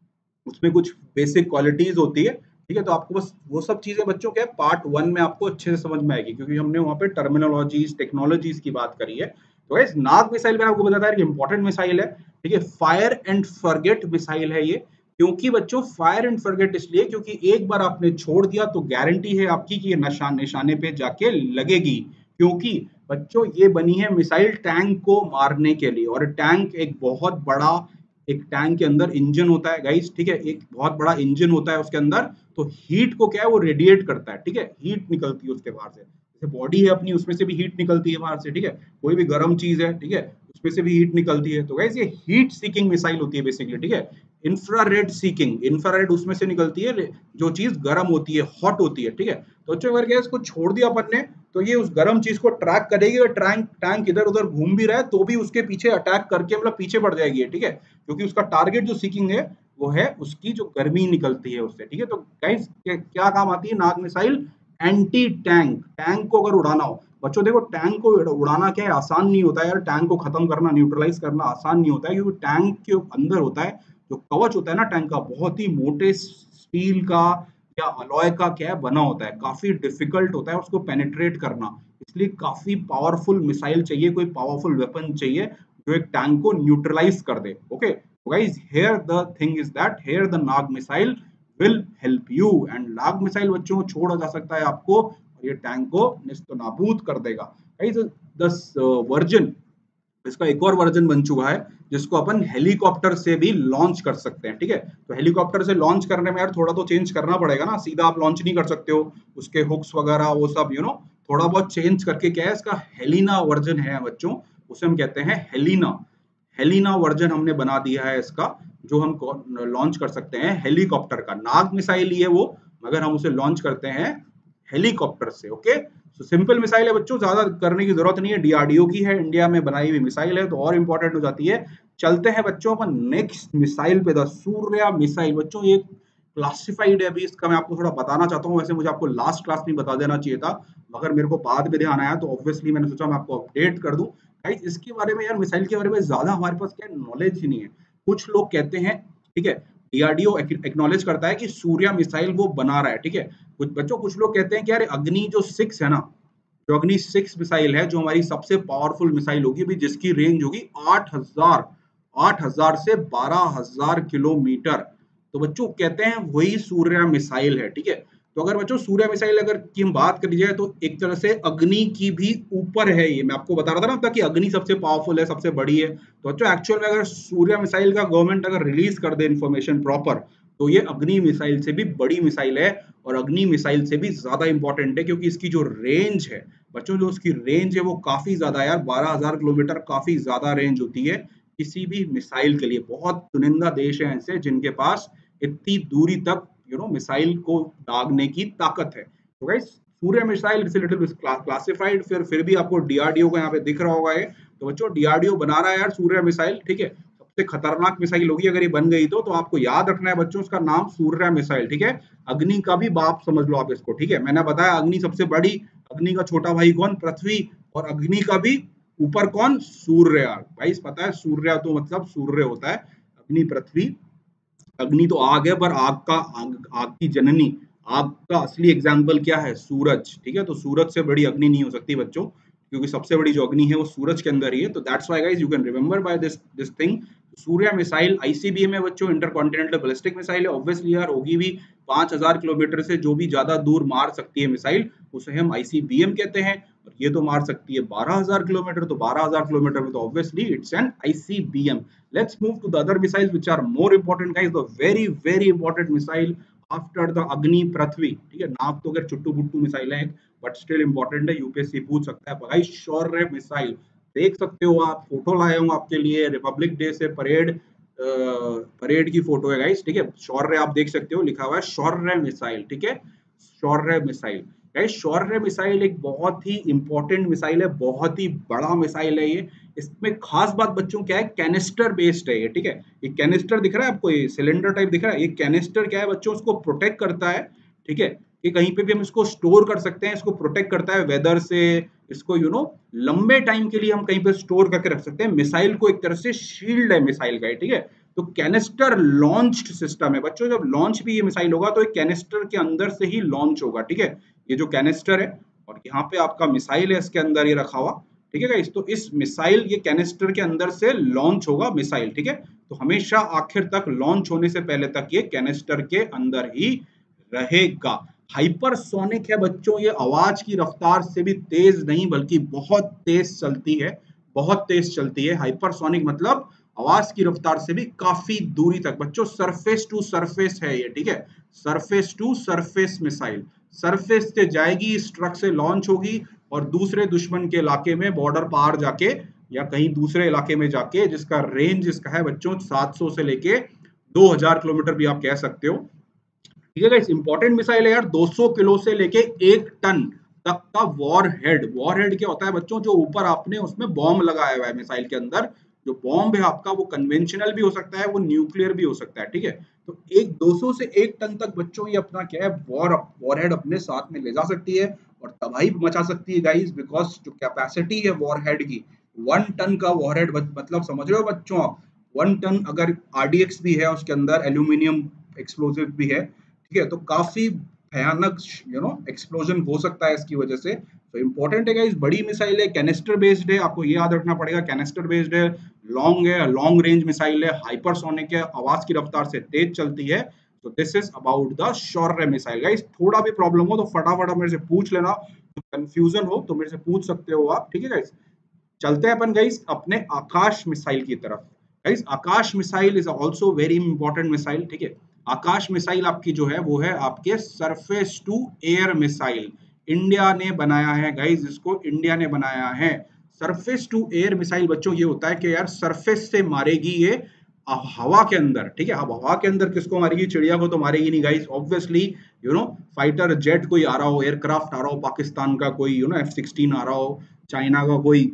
उसमें कुछ बेसिक क्वालिटीज होती है, ठीक है। तो आपको बस वो सब चीजें बच्चों के पार्ट वन में आपको अच्छे से समझ में आएगी क्योंकि हमने वहाँ पे टर्मिनोलॉजीज टेक्नोलॉजीज की बात करी है। तो गाइस नाग मिसाइल मैंने आपको बताया था इंपॉर्टेंट मिसाइल है, ठीक है। फायर एंड फॉरगेट मिसाइल है ये, क्योंकि बच्चों फायर एंड फॉरगेट इसलिए क्योंकि एक बार आपने छोड़ दिया तो गारंटी है आपकी कि ये निशान निशाने पे जाके लगेगी, क्योंकि बच्चों ये बनी है मिसाइल टैंक को मारने के लिए, और टैंक एक बहुत बड़ा, एक टैंक के अंदर इंजन होता है गाइस, ठीक है, एक बहुत बड़ा इंजन होता है उसके अंदर, तो हीट को क्या है वो रेडिएट करता है, ठीक है, हीट निकलती है उसके बाहर से, जैसे बॉडी है अपनी उसमें से भी हीट निकलती है बाहर से, ठीक है, कोई भी गर्म चीज है, ठीक है, उसमें से भी हीट निकलती है। तो गाइस ये हीट सीकिंग मिसाइल होती है बेसिकली, ठीक है। इंफ्रारेड सीकिंग, इंफ्रारेड उसमें से निकलती है जो चीज गर्म होती है, हॉट होती है, ठीक है। तो अच्छा अगर इसको छोड़ दिया अपन ने तो ये उस गर्म चीज को ट्रैक करेगी, और टैंक टैंक इधर उधर घूम भी रहा है तो भी उसके पीछे अटैक करके मतलब पीछे पड़ जाएगी, ठीक है, क्योंकि उसका टारगेट जो सीकिंग है वो है उसकी जो गर्मी निकलती है उससे, ठीक है। तो गाइस क्या काम आती है Nag missile, anti tank, tank को अगर उड़ाना हो बच्चों, देखो टैंक को उड़ाना क्या है, आसान नहीं होता है यार, टैंक को खत्म करना, न्यूट्रलाइज करना आसान नहीं होता है, क्योंकि टैंक के अंदर होता है जो कवच होता है ना टैंक का, बहुत ही मोटे स्टील का या अलॉय का क्या बना होता है, काफी डिफिकल्ट होता है उसको पेनिट्रेट करना, इसलिए काफी पावरफुल मिसाइल चाहिए, कोई पावरफुल वेपन चाहिए जो एक टैंक को न्यूट्रलाइज कर दे। Okay guys, here the thing is that here the Nag missile will help you, and Nag missile बच्चों को छोड़ा जा सकता है आपको, और ये टैंक को निस्तनाबूद कर देगा। गाइस दस वर्जन, इसका एक और वर्जन बन चुका है जिसको अपन हेलीकॉप्टर से भी लॉन्च कर सकते हैं, ठीक है। तो हेलीकॉप्टर से लॉन्च करने में यार थोड़ा तो चेंज करना पड़ेगा ना, सीधा आप लॉन्च नहीं कर सकते हो, उसके हुक्स वगैरह वो सब यू नो थोड़ा बहुत चेंज करके, क्या है इसका हेलिना वर्जन है बच्चों, उसे हम कहते हैं हेलिना, हेलिना वर्जन हमने बना दिया है इसका, जो हम लॉन्च कर सकते हैं हेलीकॉप्टर का। नाग मिसाइल ही है वो, मगर हम उसे लॉन्च करते हैं हेलीकॉप्टर से। ओके, तो सिंपल मिसाइल है बच्चों, ज्यादा करने की जरूरत नहीं है, डीआरडीओ की है, इंडिया में बनाई हुई मिसाइल है, तो और इंपॉर्टेंट हो जाती है। चलते हैं बच्चों अपन नेक्स्ट मिसाइल पे, द सूर्या मिसाइल। बच्चों ये क्लासिफाइड है, अभी इसका मैं आपको थोड़ा बताना चाहता हूँ, वैसे मुझे आपको लास्ट क्लास में बता देना चाहिए था, मगर मेरे को बाद में ध्यान आया तो ऑब्वियसली मैंने सोचा मैं आपको अपडेट कर दूं। गाइस इसके बारे में यार, मिसाइल के बारे में ज्यादा हमारे पास क्या नॉलेज ही नहीं है। कुछ लोग कहते हैं, ठीक है, डीआरडीओ एक्नॉलेज करता है कि सूर्या मिसाइल वो बना रहा है, ठीक है। कुछ बच्चों, कुछ लोग कहते हैं कि यार अग्नि जो सिक्स है ना, जो अग्नि सिक्स मिसाइल है, जो हमारी सबसे पावरफुल मिसाइल होगी भी, जिसकी रेंज होगी आठ हजार आठ हजार से बारह हजार किलोमीटर, तो बच्चों कहते हैं वही सूर्य मिसाइल है, ठीक है। तो अगर बच्चों सूर्य मिसाइल अगर की हम बात करी जाए, तो एक तरह से अग्नि की भी ऊपर है ये। मैं आपको बता रहा था ना कि अग्नि सबसे पावरफुल है, सबसे बड़ी है। तो बच्चों एक्चुअल में अगर सूर्य मिसाइल का गवर्नमेंट अगर रिलीज कर दे इन्फॉर्मेशन प्रॉपर, तो ये अग्नि मिसाइल से भी बड़ी मिसाइल है, और अग्नि मिसाइल से भी ज्यादा इंपॉर्टेंट है, क्योंकि इसकी जो रेंज है बच्चों, जो उसकी रेंज है वो काफी ज्यादा है यार। बारह हजार किलोमीटर काफी ज्यादा रेंज होती है किसी भी मिसाइल के लिए। बहुत चुनिंदा देश है ऐसे जिनके पास इतनी दूरी तक यू नो मिसाइल को दागने की ताकत है। तो guys Surya missile is little classified, फिर फिर भी आपको डीआरडीओ का यहाँ पे दिख रहा होगा ये। तो बच्चों डीआरडीओ बना रहा है यार सूर्य मिसाइल, ठीक है। सबसे खतरनाक मिसाइल होगी अगर ये बन गई तो तो आपको याद रखना है बच्चों, उसका नाम सूर्य मिसाइल, ठीक है। अग्नि का भी बाप समझ लो आप इसको, ठीक है। मैंने बताया अग्नि सबसे बड़ी, अग्नि का छोटा भाई कौन, पृथ्वी, और अग्नि का भी ऊपर कौन, सूर्य। भाई पता है सूर्य तो मतलब सूर्य होता है, अग्नि पृथ्वी। अग्नि तो आग है, पर आग का आग, आग की जननी, आग का असली एग्जाम्पल क्या है, सूरज, ठीक है। तो सूरज से बड़ी अग्नि नहीं हो सकती बच्चों, क्योंकि सबसे बड़ी जो अग्नि है वो सूरज के अंदर ही है। तो that's why guys you can remember by this this thing. Surya missile ICBM है बच्चों, इंटरकॉन्टिनेंटल बैलिस्टिक मिसाइल है। ऑब्वियसली यार होगी भी पांच हजार किलोमीटर से जो भी ज्यादा दूर मार सकती है मिसाइल, उसे हम आईसीबीएम कहते हैं। और ये तो मार सकती है बारह हजार किलोमीटर, तो बारह हजार किलोमीटर में तो obviously it's an ICBM. Let's move to the other missiles which are more important guys, the very very important missile after the Agni Prithvi, ठीक है। नाम तो अगर चुट्टू बुट्टू मिसाइल है, बट स्टिल इंपॉर्टेंट है, यूपीएससी पूछ सकता है। भाई शौर्य मिसाइल देख सकते हो आप, फोटो लाया हूँ आपके लिए, रिपब्लिक डे से परेड परेड की फोटो है गाइस, ठीक है। शौर्य आप देख सकते हो, लिखा हुआ है शौर्य मिसाइल, ठीक है, Shaurya missile. Guys Shaurya missile एक बहुत ही इंपॉर्टेंट मिसाइल है, बहुत ही बड़ा मिसाइल है ये। इसमें खास बात बच्चों क्या है, कैनिस्टर बेस्ड है ये, ठीक है। ये कैनिस्टर दिख रहा है आपको, ये सिलेंडर टाइप दिख रहा है, ये कैनिस्टर क्या है बच्चों, उसको प्रोटेक्ट करता है, ठीक है। कि कहीं पे भी हम इसको स्टोर कर सकते हैं, इसको प्रोटेक्ट करता है वेदर से, इसको यू नो लंबे टाइम के लिए हम कहीं पे स्टोर करके रख सकते हैं। मिसाइल को एक तरह से शील्ड है मिसाइल का, ठीक है। तो कैनिस्टर लॉन्च्ड सिस्टम है बच्चों, जब लॉन्च भी ये मिसाइल होगा तो एक कैनिस्टर के अंदर से ही लॉन्च होगा, ठीक है। ये जो कैनिस्टर है, और यहाँ पे आपका मिसाइल है इसके अंदर ये रखा हुआ, ठीक है गाइस। तो इस मिसाइल ये कैनिस्टर के अंदर से लॉन्च होगा मिसाइल, ठीक है। तो हमेशा आखिर तक लॉन्च होने से पहले तक ये कैनिस्टर के अंदर ही रहेगा। हाइपरसोनिक है बच्चों, ये आवाज की रफ्तार से भी तेज नहीं बल्कि बहुत तेज चलती है, बहुत तेज चलती है। हाइपरसोनिक मतलब आवाज की रफ्तार से भी काफी दूरी तक बच्चों। सरफेस टू सरफेस है ये, ठीक है, surface to surface missile. Surface से जाएगी, इस ट्रक से लॉन्च होगी, और दूसरे दुश्मन के इलाके में, बॉर्डर पार जाके या कहीं दूसरे इलाके में जाके, जिसका रेंज इसका है बच्चों सात सौ से लेके दो हज़ार किलोमीटर भी आप कह सकते हो, ठीक है गाइस। इंपॉर्टेंट मिसाइल है यार, दो सौ किलो से लेके एक टन तक का वॉर हेड। वॉर हेड क्या होता है बच्चों, जो ऊपर आपने उसमें बॉम्ब लगाया हुआ है मिसाइल के अंदर, जो बॉम्ब है आपका वो कन्वेंशनल भी हो सकता है, वो न्यूक्लियर भी हो सकता है, ठीक है। तो एक दो सौ से एक टन तक बच्चों ये अपना क्या है, वॉर वॉर हेड अपने साथ में ले जा सकती है और तबाही मचा सकती है गाइस, बिकॉज जो कैपेसिटी है वॉर हेड की, वन टन का वॉर हेड, मतलब समझ रहे हो बच्चों आप, वन टन अगर आरडीएक्स भी है उसके अंदर, एल्यूमिनियम एक्सप्लोसिव भी है, ठीक है। तो काफी भयानक यू नो एक्सप्लोजन हो सकता है इसकी वजह से। तो इंपॉर्टेंट है गाइस, बड़ी मिसाइल है, कैनिस्टर बेस्ड है, आपको ये याद रखना पड़ेगा, कैनिस्टर बेस्ड है, लॉन्ग है, लॉन्ग रेंज मिसाइल है, हाइपरसोनिक है, आवाज की रफ्तार से तेज चलती है। तो this is about the Shaurya missile guys. थोड़ा भी प्रॉब्लम हो तो फटाफट मेरे से पूछ लेना, तो कंफ्यूजन हो तो मेरे से पूछ सकते हो आप, ठीक है गाइस। चलते हैं अपन गाइस अपने आकाश मिसाइल की तरफ। Guys Akash missile is also very important missile, ठीक है। आकाश मिसाइल आपकी जो है वो है आपके surface to air missile. India ने बनाया है गाइस, इसको इंडिया ने बनाया है। सरफेस टू एयर मिसाइल बच्चों ये होता है कि यार सरफेस से मारेगी ये हवा के अंदर, ठीक है। अब हवा के अंदर किसको मारेगी, चिड़िया को तो मारेगी नहीं guys, obviously you know fighter jet कोई आ रहा हो, एयरक्राफ्ट आ रहा हो, पाकिस्तान का कोई यू नो एफ सिक्सटीन आ रहा हो, चाइना का कोई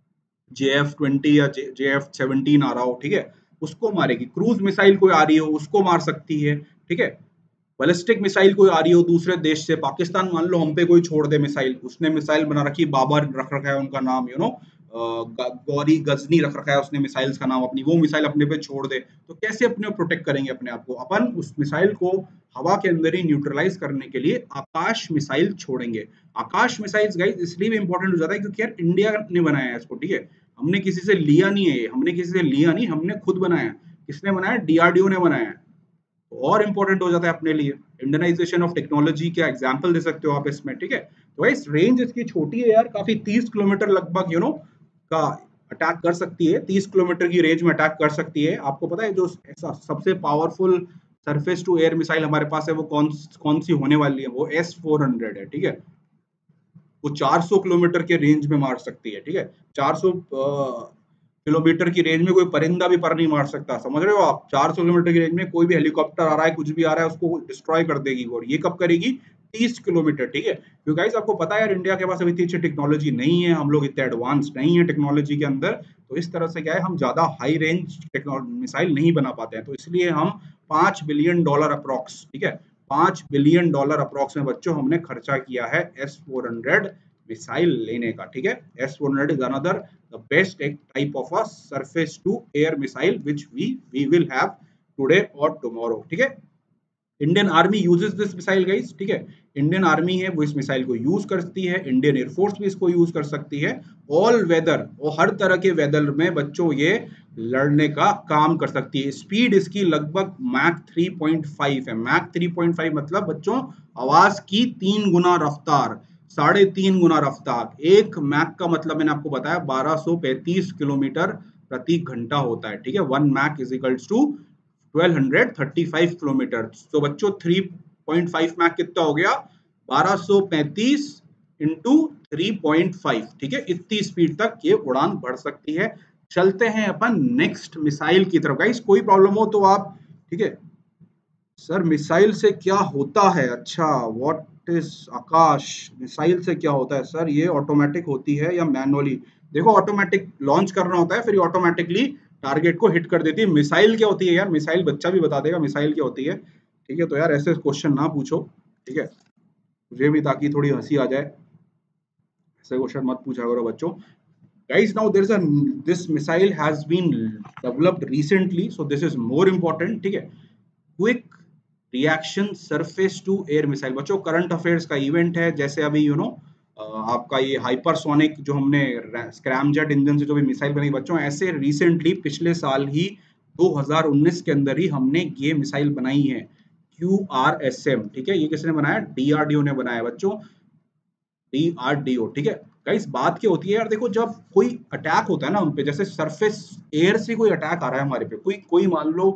जे एफ ट्वेंटी या जे एफ सेवनटीन आ रहा हो, ठीक है, उसको मारेगी। क्रूज मिसाइल कोई आ रही हो उसको मार सकती है, ठीक है। बैलिस्टिक मिसाइल कोई आ रही हो दूसरे देश से, पाकिस्तान मान लो हम पे कोई छोड़ दे मिसाइल, उसने मिसाइल बना रखी, बाबर रख रखा है उनका नाम, यू नो गौरी गजनी रख रखा है उसने मिसाइल्स का नाम अपनी, वो मिसाइल अपने पे छोड़ दे तो कैसे अपने प्रोटेक्ट करेंगे अपने आप को? अपन उस मिसाइल को हवा के अंदर ही न्यूट्रलाइज करने के लिए आकाश मिसाइल छोड़ेंगे। आकाश मिसाइल्स गाइस इसलिए भी इंपॉर्टेंट हो जाता है क्योंकि यार इंडिया ने बनाया है इसको, ठीक है, हमने किसी से लिया नहीं है, हमने किसी से लिया नहीं, हमने खुद बनाया। किसने बनाया? डीआरडीओ ने बनाया। और इंपॉर्टेंट हो जाता है अपने लिए। इंडियनाइजेशन ऑफ टेक्नोलॉजी का एग्जांपल दे सकते हो आप इसमें, ठीक है। तो इस रेंज इसकी छोटी है यार, काफी तीस किलोमीटर लगभग यू नो का अटैक कर सकती है, तीस किलोमीटर की रेंज में अटैक कर सकती है। आपको पता है जो सबसे powerful surface to air missile हमारे पास है वो कौन कौन सी होने वाली है? वो एस फोर हंड्रेड है, ठीक है। वो चार सौ किलोमीटर के रेंज में मार सकती है, ठीक है। चार सौ किलोमीटर की रेंज में कोई परिंदा भी पर नहीं मार सकता, समझ रहे हो आप? चार सौ किलोमीटर की रेंज में कोई भी हेलीकॉप्टर आ रहा है, कुछ भी आ रहा है, उसको डिस्ट्रॉय कर देगी। और ये कब करेगी? तीस किलोमीटर, ठीक है। क्योंकि गाइस आपको पता है यार इंडिया के पास अभी इतनी अच्छी टेक्नोलॉजी नहीं है, हम लोग इतने एडवांस नहीं है टेक्नोलॉजी के अंदर, तो इस तरह से क्या है हम ज्यादा हाई रेंज मिसाइल नहीं बना पाते हैं। तो इसलिए हम पांच बिलियन डॉलर अप्रॉक्स, ठीक है, पांच बिलियन डॉलर अप्रॉक्स में बच्चों हमने खर्चा किया है एस फोर हंड्रेड मिसाइल लेने का, ठीक है। S four hundred is another the best type of a surface to air missile which we we will have today or tomorrow, ठीक है। Indian Army uses this missile guys, ठीक है। इंडियन आर्मी है वो इस मिसाइल को यूज करती है, इंडियन एयरफोर्स भी इसको यूज कर सकती है। ऑल वेदर और हर तरह के वेदर में बच्चों ये लड़ने का काम कर सकती है। स्पीड इसकी लगभग मैक थ्री पॉइंट फाइव है। मैक थ्री पॉइंट फाइव मतलब बच्चों आवाज की तीन गुना रफ्तार, साढ़े तीन गुना रफ्तार। एक मैक का मतलब मैंने आपको बताया बारह सौ पैंतीस किलोमीटर प्रति घंटा होता है, ठीक है। One Mach is equals to बारह सौ पैंतीस किलोमीटर। तो बच्चों तीन पॉइंट फाइव मैक कितना हो गया? बारह सौ पैंतीस इंटू थ्री पॉइंट फाइव, ठीक है। इतनी स्पीड तक ये उड़ान बढ़ सकती है। चलते हैं अपन नेक्स्ट मिसाइल की तरफ। गाइस कोई प्रॉब्लम हो तो आप, ठीक है। सर मिसाइल से क्या होता है? अच्छा, व्हाट इज आकाश मिसाइल से क्या होता है? सर ये ऑटोमेटिक होती है या मैनुअली? देखो ऑटोमेटिक लॉन्च करना होता है, फिर ऑटोमेटिकली टारगेट को हिट कर देती है। मिसाइल क्या होती है यार? मिसाइल बच्चा भी बता देगा मिसाइल क्या होती है, ठीक है। तो यार ऐसे क्वेश्चन ना पूछो, ठीक है, मुझे भी ताकि थोड़ी हंसी आ जाए। ऐसे क्वेश्चन मत पूछा करो बच्चों। Guys, now there is a this missile has been developed recently, so this is more important, ठीक है। Quick reaction surface to air missile बच्चों करंट अफेयर्स का इवेंट है। जैसे अभी यू you नो know, आपका ये हाइपरसोनिक जो हमने स्क्रैमजेट इंजन से जो भी मिसाइल बनी बच्चों, ऐसे रिसेंटली पिछले साल ही दो हज़ार उन्नीस के अंदर ही हमने ये मिसाइल बनाई है क्यू आर एस एम, ठीक है। ये किसने बनाया? डीआरडीओ ने बनाया बच्चों, डीआरडीओ, ठीक है। गाइस बात क्या होती है यार, देखो जब कोई अटैक होता है ना उनपे, जैसे सरफेस एयर से कोई अटैक आ रहा है हमारे पे, कोई कोई मान लो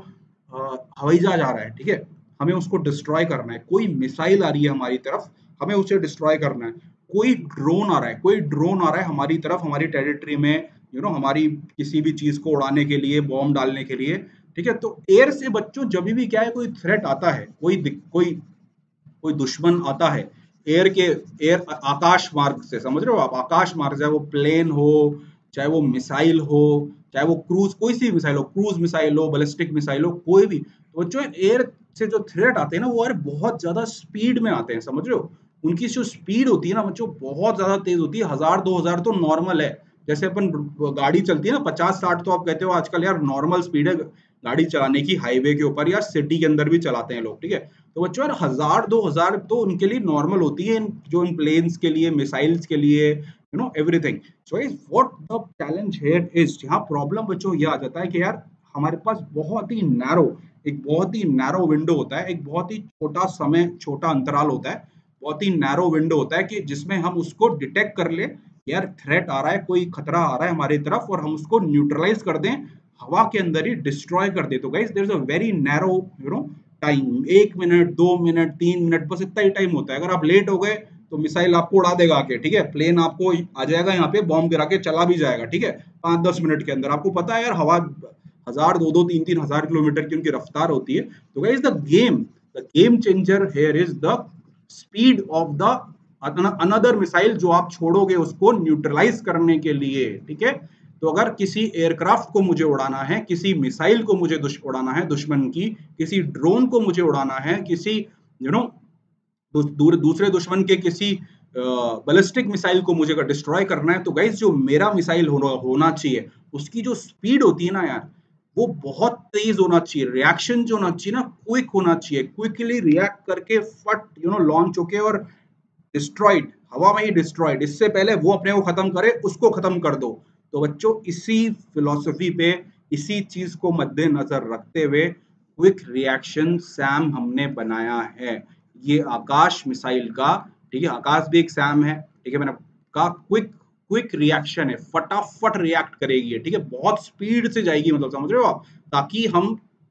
हवाई जहाज आ रहा है, ठीक है, हमें उसको डिस्ट्रॉय करना है। कोई मिसाइल आ रही है हमारी तरफ, हमें उसे डिस्ट्रॉय करना है। कोई ड्रोन आ रहा है, कोई ड्रोन आ रहा है हमारी तरफ, हमारी टेरिटरी में, यू नो हमारी किसी भी चीज को उड़ाने के लिए, बॉम्ब डालने के लिए, ठीक है। तो एयर से बच्चों जब भी क्या है कोई थ्रेट आता है, कोई कोई कोई दुश्मन आता है एयर के एयर आकाश मार्ग से, समझ रहे हो आप? आकाश मार्ग, चाहे वो प्लेन हो, चाहे वो मिसाइल हो, चाहे वो क्रूज, कोई सी मिसाइल हो, क्रूज मिसाइल हो, बैलिस्टिक मिसाइल हो, कोई भी, तो बच्चों एयर से जो थ्रेट आते हैं ना वो यार बहुत ज्यादा स्पीड में आते हैं, समझ रहे हो? उनकी जो स्पीड होती है ना बच्चों बहुत ज्यादा तेज होती है। हजार दो हजार तो नॉर्मल है। जैसे अपन गाड़ी चलती है ना पचास साठ, तो आप कहते हो आजकल यार नॉर्मल स्पीड है गाड़ी चलाने की हाईवे के ऊपर, या सिटी के अंदर भी चलाते हैं लोग, ठीक है। तो बच्चों यार हजार दो हजार तो उनके लिए नॉर्मल होती है, जो इन प्लेन्स के लिए, मिसाइल्स के लिए, you know everything. So is what the challenge here is, यहाँ प्रॉब्लम बच्चों ये आ जाता है कि यार हमारे पास बहुत ही नैरो, एक बहुत ही नैरो विंडो होता है, एक बहुत ही छोटा समय, छोटा अंतराल होता है, बहुत ही नैरो विंडो होता है कि जिसमें हम उसको डिटेक्ट कर ले, यार थ्रेट आ रहा है, कोई खतरा आ रहा है हमारी तरफ, और हम उसको न्यूट्रलाइज कर दें, हवा के अंदर ही डिस्ट्रॉय कर दे। तो guys there is a very narrow you know time, एक मिनट, दो मिनट, तीन मिनट, बस इतना ही टाइम होता है। अगर आप लेट हो गए तो मिसाइल आपको उड़ा देगा आके, ठीक है। प्लेन आपको आ जाएगा यहाँ पे, बॉम्ब गिरा के चला भी जाएगा, ठीक है, पांच दस मिनट के अंदर। आपको पता है यार हवा हजार, दो दो तीन तीन हजार किलोमीटर की उनकी रफ्तार होती है। तो guys the game the game changer here is the speed of the another missile जो आप छोड़ोगे उसको न्यूट्रलाइज करने के लिए, ठीक है। तो अगर किसी एयरक्राफ्ट को मुझे उड़ाना है, किसी मिसाइल को मुझे उड़ाना है दुश्मन की, किसी ड्रोन को मुझे उड़ाना है, किसी यू नो दूसरे दुश्मन के किसी बैलिस्टिक मिसाइल को मुझे अगर डिस्ट्रॉय करना है तो गाइस जो मेरा मिसाइल होना होना चाहिए उसकी जो स्पीड होती है ना यार, वो बहुत तेज होना चाहिए, रिएक्शन जो होना चाहिए ना क्विक होना चाहिए, क्विकली रिएक्ट करके फट यू नो लॉन्च होके और डिस्ट्रॉइड, हवा में ही डिस्ट्रॉइड, इससे पहले वो अपने को खत्म करे उसको खत्म कर दो। तो बच्चों इसी फिलॉसफी पे, इसी चीज को मद्देनजर रखते हुए क्विक रिएक्शन सैम हमने बनाया है। ये आकाश मिसाइल का, ठीक है, आकाश भी एक सैम है, ठीक है, मैंने कहा क्विक क्विक रिएक्शन है, फटाफट रिएक्ट करेगी, ठीक है, बहुत स्पीड से जाएगी, मतलब समझ रहे हो आप, ताकि हम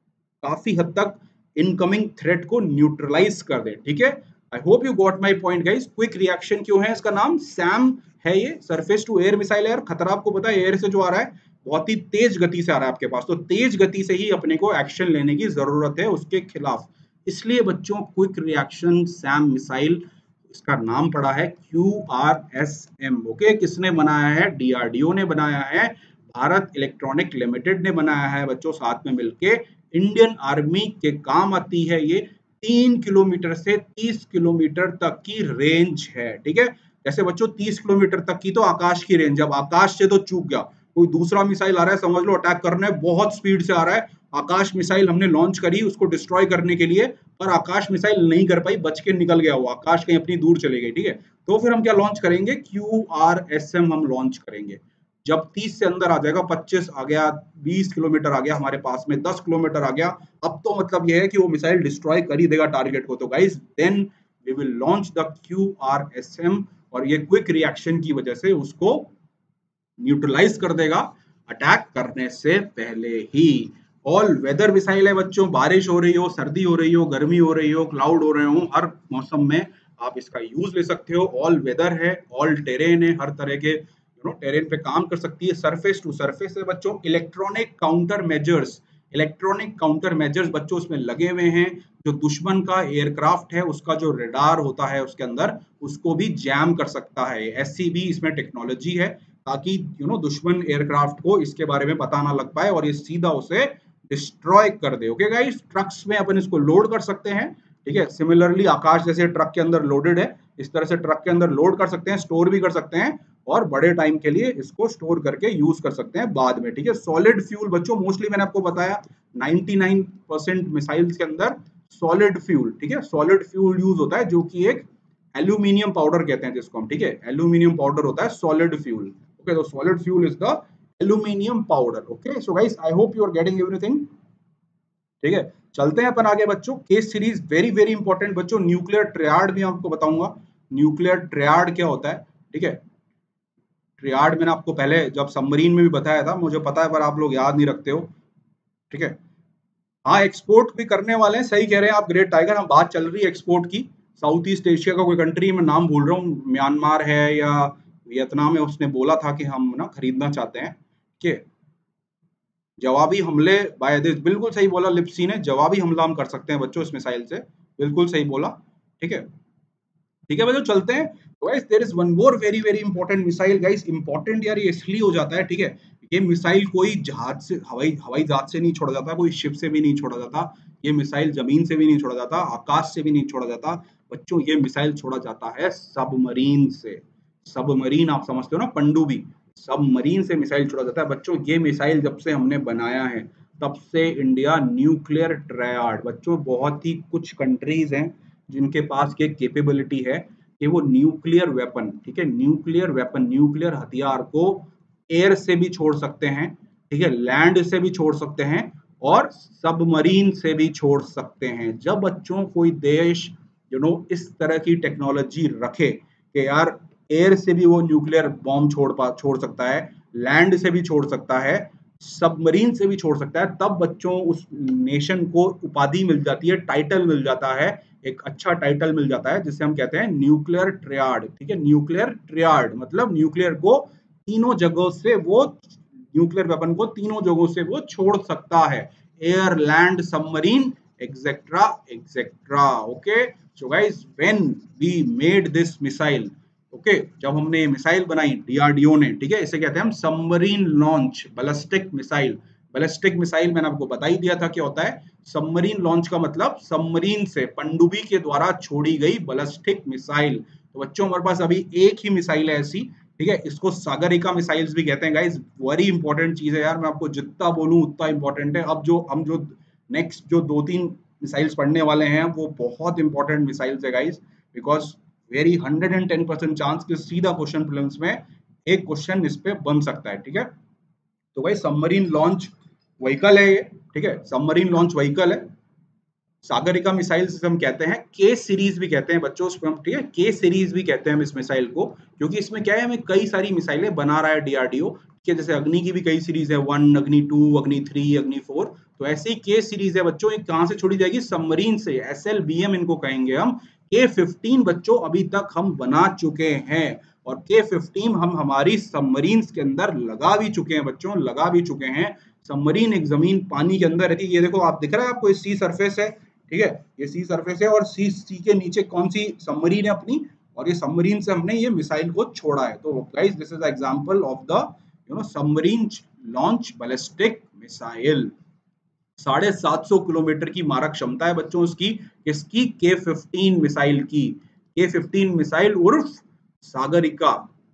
काफी हद तक इनकमिंग थ्रेट को न्यूट्रलाइज कर दे, ठीक है। I hope you got my point guys. Quick reaction क्यों है, इसका नाम सैम है, ये सरफेस टू एयर मिसाइल है। खतरा आपको पता है एयर से जो आ रहा है बहुत ही तेज गति से आ रहा है आपके पास, तो तेज गति से ही अपने को एक्शन लेने की जरूरत है उसके खिलाफ। इसलिए बच्चों क्विक रिएक्शन सैम मिसाइल, इसका नाम पड़ा है Q R S M. Okay, किसने बनाया है, डी आर डी ओ ने बनाया है, भारत इलेक्ट्रॉनिक लिमिटेड ने बनाया है बच्चों, साथ में मिलके इंडियन आर्मी के काम आती है। ये तीन किलोमीटर से तीस किलोमीटर तक की रेंज है, ठीक है। जैसे बच्चों तीस किलोमीटर तक की तो आकाश की रेंज, अब आकाश से तो चूक गया, कोई दूसरा मिसाइल आ रहा है, समझ लो अटैक करने, बहुत स्पीड से आ रहा है, आकाश मिसाइल हमने लॉन्च करी उसको डिस्ट्रॉय करने के लिए, पर आकाश मिसाइल नहीं कर पाई, बच के निकल गया वो, आकाश कहीं अपनी दूर चली गई, ठीक है। तो फिर हम क्या लॉन्च करेंगे, क्यू आर एस एम हम लॉन्च करेंगे। जब तीस से अंदर आ जाएगा, पच्चीस आ गया, बीस किलोमीटर आ गया हमारे पास में, दस किलोमीटर आ गया, अब तो मतलब यह है कि वो मिसाइल डिस्ट्रॉय कर ही देगा टारगेट को। तो guys then we will launch the Q R S M, और ये क्विक रिएक्शन की वजह से उसको न्यूट्रलाइज कर देगा अटैक करने से पहले ही। ऑल वेदर मिसाइल है बच्चों, बारिश हो रही हो, सर्दी हो रही हो, गर्मी हो रही हो, क्लाउड हो रहे हो, हर मौसम में आप इसका यूज ले सकते हो। ऑल वेदर है, ऑल टेरेन है, हर तरह के यू नो टेरेन पे काम कर सकती है। सरफेस टू सरफेस है बच्चों। Electronic countermeasures, electronic countermeasures बच्चों उसमें लगे हुए हैं, जो दुश्मन का एयरक्राफ्ट है उसका जो रेडार होता है उसके अंदर, उसको भी जैम कर सकता है। ऐसी भी इसमें टेक्नोलॉजी है ताकि यू नो दुश्मन एयरक्राफ्ट को इसके बारे में पता ना लग पाए और ये सीधा उसे डिस्ट्रॉय कर दे। ओके गाइस, ट्रक्स में अपन इसको लोड कर सकते हैं, ठीक है। सिमिलरली आकाश जैसे ट्रक के अंदर लोडेड है, इस तरह से ट्रक के अंदर लोड कर सकते हैं, स्टोर भी कर सकते हैं, और बड़े टाइम के लिए इसको स्टोर करके यूज कर सकते हैं बाद में, ठीक है। सॉलिड फ्यूल बच्चों, मोस्टली मैंने आपको बताया निन्यानवे परसेंट मिसाइल्स के अंदर सॉलिड फ्यूल, ठीक है, सॉलिड फ्यूल यूज होता है, जो कि एक एल्यूमिनियम पाउडर कहते हैं जिसको हम, ठीक है, एल्यूमिनियम पाउडर होता है सॉलिड फ्यूल। ओके, तो solid fuel is the aluminium powder. Okay, so guys I hope you are getting everything, ठीक है। चलते हैं अपन आगे बच्चों, K series very very important बच्चों। न्यूक्लियर ट्रियाड भी आपको बताऊंगा, न्यूक्लियर ट्रियाड क्या होता है, ठीक है। ट्रियाड मैंने आपको पहले जब सबमरीन में भी बताया था, मुझे पता है पर आप लोग याद नहीं रखते हो, ठीक है। हाँ, एक्सपोर्ट भी करने वाले हैं, सही कह रहे हैं आप ग्रेट टाइगर, हम बात चल रही है एक्सपोर्ट की। साउथ ईस्ट एशिया का कोई कंट्री, मैं नाम भूल रहा हूँ, म्यांमार है या वियतनाम है, उसने बोला था कि हम ना खरीदना चाहते हैं, ठीक है। जवाबी हमले बाय दिस, बिल्कुल सही बोला लिप्सी ने, जवाबी हमला हम कर सकते हैं बच्चों इस मिसाइल से, बिल्कुल सही बोला, ठीक है। ठीक है बच्चों, चलते हैं। Guys there is one more very very important missile. Guys important यार ये इसलिए हो जाता है, ठीक है, ये मिसाइल कोई जहाज से, हवाई हवाई जहाज से नहीं छोड़ा जाता, कोई शिप से भी नहीं छोड़ा जाता, ये मिसाइल जमीन से भी नहीं छोड़ा जाता, आकाश से भी नहीं छोड़ा जाता बच्चों, ये मिसाइल छोड़ा जाता है सबमरीन से। सबमरीन आप समझते हो ना, पनडुब्बी, सबमरीन से मिसाइल छोड़ा जाता है बच्चों। ये मिसाइल जब से हमने बनाया है तब से इंडिया न्यूक्लियर ट्रायड, बच्चों बहुत ही कुछ कंट्रीज हैं जिनके पास ये कैपेबिलिटी है कि वो न्यूक्लियर वेपन, ठीक है, न्यूक्लियर वेपन, न्यूक्लियर हथियार को एयर से भी छोड़ सकते हैं, ठीक है, लैंड से भी छोड़ सकते हैं, और सबमरीन से भी छोड़ सकते हैं। जब बच्चों कोई देश यू नो इस तरह की टेक्नोलॉजी रखे कि यार एयर से भी वो न्यूक्लियर बॉम्ब छोड़ पा छोड़ सकता है, लैंड से भी छोड़ सकता है, सबमरीन से भी छोड़ सकता है, तब बच्चों उस नेशन को उपाधि मिल जाती है, टाइटल मिल जाता है, एक अच्छा टाइटल मिल जाता है जिसे हम कहते हैं न्यूक्लियर ट्रियाड, ठीक है। न्यूक्लियर ट्रियाड मतलब न्यूक्लियर को तीनों जगहों से वो, न्यूक्लियर वेपन को तीनों जगहों से वो छोड़ सकता है, air, land, submarine, etcetera etcetera. Okay, so guys when we made this missile, okay, जब हमने ये मिसाइल बनाई डीआरडीओ ने, ठीक है, इसे कहते हैं हम submarine launch ballistic missile. Ballistic missile मैंने आपको बता ही दिया था क्या होता है। सबमरीन लॉन्च का मतलब सबमरीन से, पनडुब्बी के द्वारा छोड़ी गई बैलिस्टिक मिसाइल। तो बच्चों हमारे पास अभी एक ही मिसाइल है ऐसी, ठीक है, इसको सागरिका मिसाइल्स भी कहते हैं गाइस। वेरी इंपॉर्टेंट चीज है यार, मैं आपको जितना बोलूं उतना इंपॉर्टेंट है। अब जो हम जो नेक्स्ट जो दो तीन मिसाइल्स पढ़ने वाले हैं वो बहुत इंपॉर्टेंट मिसाइल्स है guys, because very hundred and ten percent chance कि सीधा क्वेश्चन प्रीलिम्स में एक क्वेश्चन इस पे बन सकता है, ठीक है। तो भाई सबमरीन लॉन्च व्हीकल है ये, ठीक है, सबमरीन लॉन्च व्हीकल है। सागरिका मिसाइल्स हम कहते हैं, के सीरीज भी कहते हैं बच्चों, ठीक है, के सीरीज भी कहते हैं हम इस मिसाइल को, क्योंकि इसमें क्या है, हमें कई सारी मिसाइलें बना रहा है डीआरडीओ, ठीक है। जैसे अग्नि की भी कई सीरीज है, वन, अग्नि टू, अग्नि थ्री, अग्नि फोर, तो ऐसे ही के सीरीज है बच्चों। ये कहां से छोड़ी जाएगी? सबमरीन से, एस एल बी एम इनको कहेंगे हम। के फिफ्टीन बच्चों अभी तक हम बना चुके हैं, और के फिफ्टीन हम हमारी सबमरीन के अंदर लगा भी चुके हैं बच्चों, लगा भी चुके हैं। सबमरीन एक जमीन पानी के अंदर रहती है, ये देखो आप दिख रहा है आपको, सी सरफेस है, ठीक है, ये सी सरफेस है, और सी सी के नीचे कौन सी सबमरीन है अपनी, और ये सबमरीन से हमने ये मिसाइल को छोड़ा है। तो guys this is the example of the you know submarine launch ballistic missile. साढ़े सात सौ किलोमीटर की मारक क्षमता है बच्चों उसकी, किसकी? के फिफ्टीन मिसाइल की। के फिफ्टीन मिसाइल उर्फ सागरिका,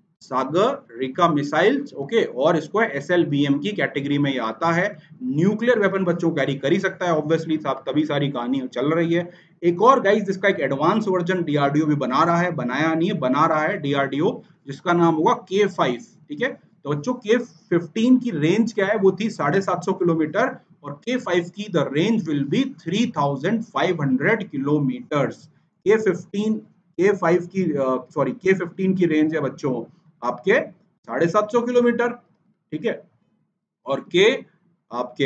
सागरिका मिसाइल्स, ओके। और इसको एस एल बी एम की कैटेगरी में ये आता है। न्यूक्लियर वेपन बच्चों कैरी कर ही सकता है ऑब्वियसली, तभी सारी कहानी चल रही है। एक और गाइस जिसका एक एडवांस वर्जन डीआरडीओ भी बना रहा है, बनाया नहीं है, बना रहा है डीआरडीओ, जिसका नाम होगा के फाइव, ठीक है। तो बच्चों के फिफ्टीन की रेंज क्या है? वो थी साढ़े सात सौ किलोमीटर, और के फाइव की the range will be three thousand five hundred kilometres. K fifteen K five की सॉरी के फिफ्टीन की रेंज है बच्चों आपके साढ़े सात सौ किलोमीटर, ठीक है, और के आपके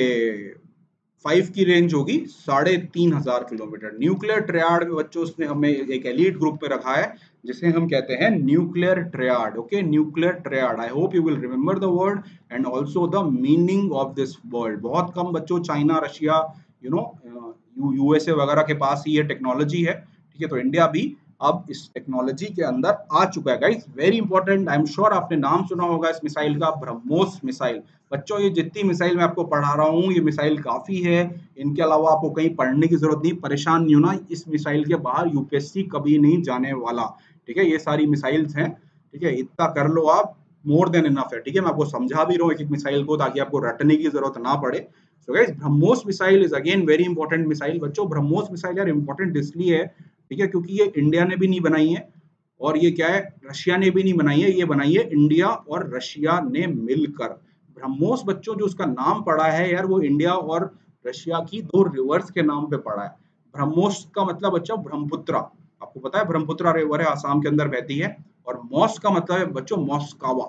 फाइव की रेंज होगी साढ़े तीन हजार किलोमीटर। न्यूक्लियर ट्रियाड में बच्चों उसने हमें एक एलीट ग्रुप में रखा है, जिसे हम कहते हैं nuclear triad, okay, nuclear triad. I hope you will remember the word and also the meaning of this word. बहुत कम बच्चों China, Russia, you know USA वगैरह के पास ही ये टेक्नोलॉजी है, ठीक है। तो इंडिया भी अब इस टेक्नोलॉजी के अंदर आ चुका है guys. Very important, I am sure आपने नाम सुना होगा इस मिसाइल का, ब्रह्मोस मिसाइल। बच्चों ये जितनी मिसाइल मैं आपको पढ़ा रहा हूँ, ये मिसाइल काफी है, इनके अलावा आपको कहीं पढ़ने की जरूरत नहीं, परेशान नहीं होना, इस मिसाइल के बाहर यूपीएससी कभी नहीं जाने वाला, ठीक है। ये सारी मिसाइल्स हैं, ठीक है, इतना कर लो आप, मोर देन इनफ है, ठीक है। मैं आपको समझा भी रहा हूँ एक एक मिसाइल को, ताकि आपको रटने की जरूरत ना पड़े। So guys BrahMos missile is again very important missile बच्चों। ब्रह्मोस मिसाइल यार इंपॉर्टेंट इसलिए है, ठीक है, क्योंकि ये इंडिया ने भी नहीं बनाई है, और ये क्या है, रशिया ने भी नहीं बनाई है, ये बनाई है इंडिया और रशिया ने मिलकर। ब्रह्मोस बच्चों जो उसका नाम पड़ा है यार, वो इंडिया और रशिया की दो रिवर्स के नाम पे पड़ा है। ब्रह्मोस का मतलब बच्चों ब्रह्मपुत्रा, आपको पता है ब्रह्मपुत्रा रिवर है, आसाम के अंदर बहती है। और मॉस का मतलब है बच्चों मॉस्कावा,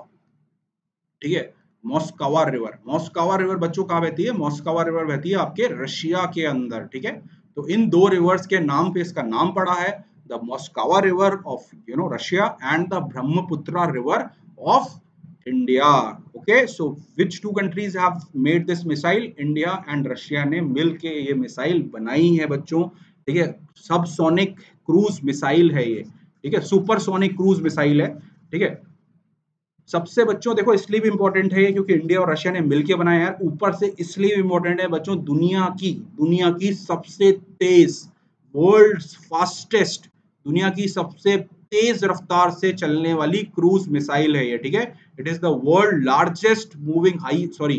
ठीक है, मॉस्कावा रिवर। मॉस्कावा रिवर बच्चों कहाँ बहती है? मॉस्कावा रिवर बहती है आपके रशिया के अंदर, ठीक है। तो इन दो रिवर्स के नाम पे इसका नाम पड़ा है, the Moskva river of you know Russia and the Brahmaputra river of India, okay. So which two countries have made this missile? India and Russia ने मिलके ये मिसाइल बनाई है बच्चों, ठीक है। सब सोनिक क्रूज मिसाइल है ये, ठीक है, सुपर सोनिक क्रूज मिसाइल है, ठीक है। सबसे बच्चों देखो इसलिए भी इंपॉर्टेंट है क्योंकि इंडिया और रशिया ने मिलकर बनाया यार, ऊपर से इसलिए भी इंपॉर्टेंट है बच्चों, दुनिया की दुनिया की सबसे तेज, वर्ल्ड्स फास्टेस्ट, दुनिया की सबसे तेज रफ्तार से चलने वाली क्रूज मिसाइल है ये, ठीक है। It is the world largest moving high sorry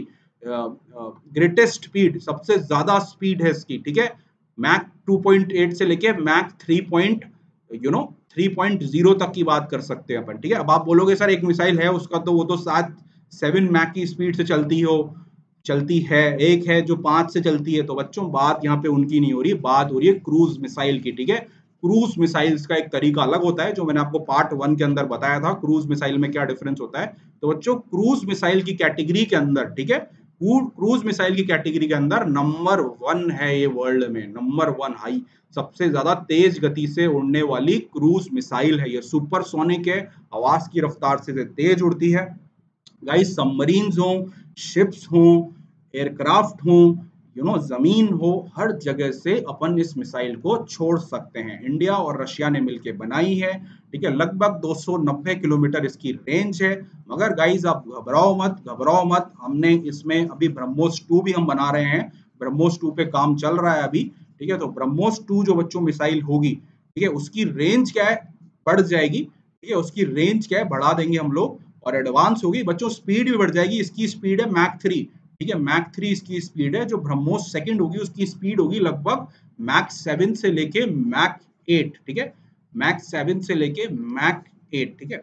greatest speed, सबसे ज्यादा स्पीड है इसकी, ठीक है। मैक टू पॉइंट एट से लेके Mach three point you know three point zero तक की बात कर सकते हैं अपन, ठीक है। अब आप बोलोगे सर एक मिसाइल है उसका तो वो तो सात सेवन मैक की स्पीड से चलती हो चलती है, एक है जो पांच से चलती है। तो बच्चों बात यहाँ पे उनकी नहीं हो रही, बात हो रही है क्रूज मिसाइल की, ठीक है। क्रूज मिसाइल्स का एक तरीका अलग होता है, जो मैंने आपको पार्ट वन के अंदर बताया था, क्रूज मिसाइल में क्या डिफरेंस होता है। तो बच्चों क्रूज मिसाइल की कैटेगरी के अंदर, ठीक है, क्रूज मिसाइल की कैटेगरी के अंदर नंबर वन है ये वर्ल्ड में, नंबर वन हाई, सबसे ज्यादा तेज गति से उड़ने वाली क्रूज मिसाइल है ये। सुपरसोनिक है, आवाज की रफ्तार से तेज उड़ती है गाइस। सबमरीन्स हो, शिप्स हो, एयरक्राफ्ट हो, यू नो जमीन हो, हर जगह से अपन इस मिसाइल को छोड़ सकते हैं। इंडिया और रशिया ने मिलकर बनाई है, ठीक है। लगभग दो सौ नब्बे किलोमीटर इसकी रेंज है। मगर गाइस आप घबराओ मत, घबराओ मत, हमने इसमें अभी ब्रह्मोस टू भी हम बना रहे हैं, ब्रह्मोस टू पे काम चल रहा है अभी, ठीक है। तो ब्रह्मोस टू जो बच्चों मिसाइल होगी, ठीक है, उसकी रेंज क्या है, बढ़ जाएगी, ठीक है, उसकी रेंज क्या है बढ़ा देंगे हम लोग, और एडवांस होगी बच्चों, स्पीड भी बढ़ जाएगी। इसकी स्पीड है मैक थ्री, ठीक है, मैक थ्री इसकी स्पीड है। जो ब्रह्मोस सेकंड होगी उसकी स्पीड होगी लगभग मैक सेवन से लेके मैक एट, ठीक है, मैक सेवन से लेके मैक एट, ठीक है,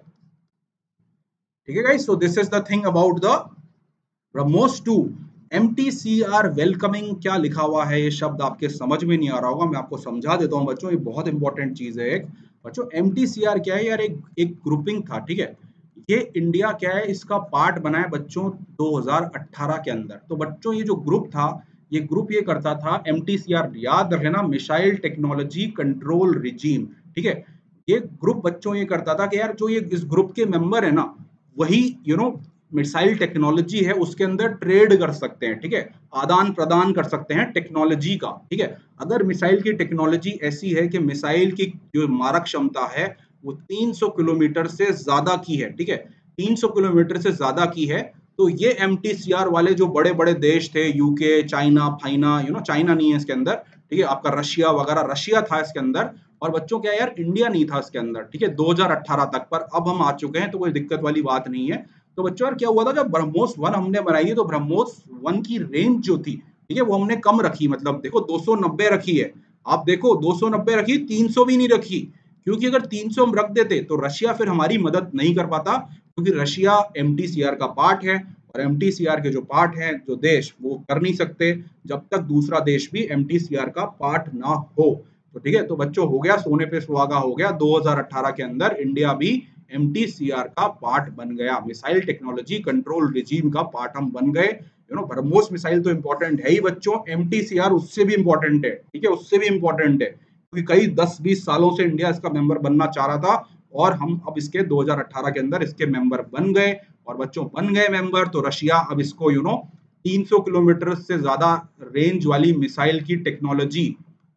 ठीक है guys. So this is the thing about the BrahMos two. M T C R welcoming क्या लिखा हुआ है, ये शब्द आपके समझ में नहीं आ रहा होगा, मैं आपको समझा देता हूँ बच्चों, ये बहुत इंपॉर्टेंट चीज है एक। बच्चों एम टी सी आर क्या है यार, एक एक ग्रुपिंग था, ठीक है, ये इंडिया क्या है इसका पार्ट बना है बच्चों दो हज़ार अठारह के अंदर। तो बच्चों ये जो ग्रुप था, ये ग्रुप ये करता था एम टी सी आर, याद रखना, मिसाइल टेक्नोलॉजी कंट्रोल रिजीम, ठीक है। ये ग्रुप बच्चों ये करता था कि यार जो ये इस ग्रुप के मेंबर है ना, वही यू नो मिसाइल टेक्नोलॉजी है उसके अंदर ट्रेड कर सकते हैं, ठीक है, आदान प्रदान कर सकते हैं टेक्नोलॉजी का, ठीक है। अगर मिसाइल की टेक्नोलॉजी ऐसी है कि मिसाइल की जो मारक क्षमता है वो तीन सौ किलोमीटर से ज्यादा की है, ठीक है, तीन सौ किलोमीटर से ज्यादा की है, तो ये एम टी सी आर वाले जो बड़े बड़े देश थे, यूके, चाइना, फाइना, यू नो चाइना नहीं है इसके अंदर, ठीक है, आपका रशिया वगैरह, रशिया था इसके अंदर, और बच्चों क्या यार इंडिया नहीं था इसके अंदर, ठीक है, दो हज़ार अठारह तक, पर अब हम आ चुके हैं तो कोई दिक्कत वाली बात नहीं है। तो बच्चों यार क्या हुआ था, जब ब्रह्मोस वन हमने बनाई है तो ब्रह्मोस वन की रेंज जो थी, ठीक है, वो हमने कम रखी, मतलब देखो दो सौ नब्बे रखी है, आप देखो दो सौ नब्बे रखी, तीन सौ भी नहीं रखी, क्योंकि अगर तीन सौ हम रख देते तो रशिया फिर हमारी मदद नहीं कर पाता, क्योंकि Russia M T C R का पार्ट है, और एम टी सी आर के जो पार्ट हैं जो देश, वो कर नहीं सकते जब तक दूसरा देश भी एम टी सी आर का पार्ट ना हो। तो ठीक है, तो बच्चों हो गया, सोने पे सुहागा हो गया, दो हज़ार अठारह के अंदर इंडिया भी एम टी सी आर का पार्ट बन गया, मिसाइल टेक्नोलॉजी कंट्रोल रिजीम का पार्ट हम बन गए। यू नो ब्रह्मोस मिसाइल तो इंपॉर्टेंट है ही बच्चों, एम टी सी आर उससे भी इंपॉर्टेंट है, ठीक है, उससे भी इंपॉर्टेंट है, क्योंकि कई दस बीस सालों से इंडिया इसका मेंबर बनना चाह रहा था, और हम अब इसके दो हज़ार अठारह के अंदर इसके मेंबर बन गए, और बच्चों बन गए मेंबर तो रशिया अब इसको यू नो तीन सौ किलोमीटर से ज्यादा रेंज वाली मिसाइल की टेक्नोलॉजी,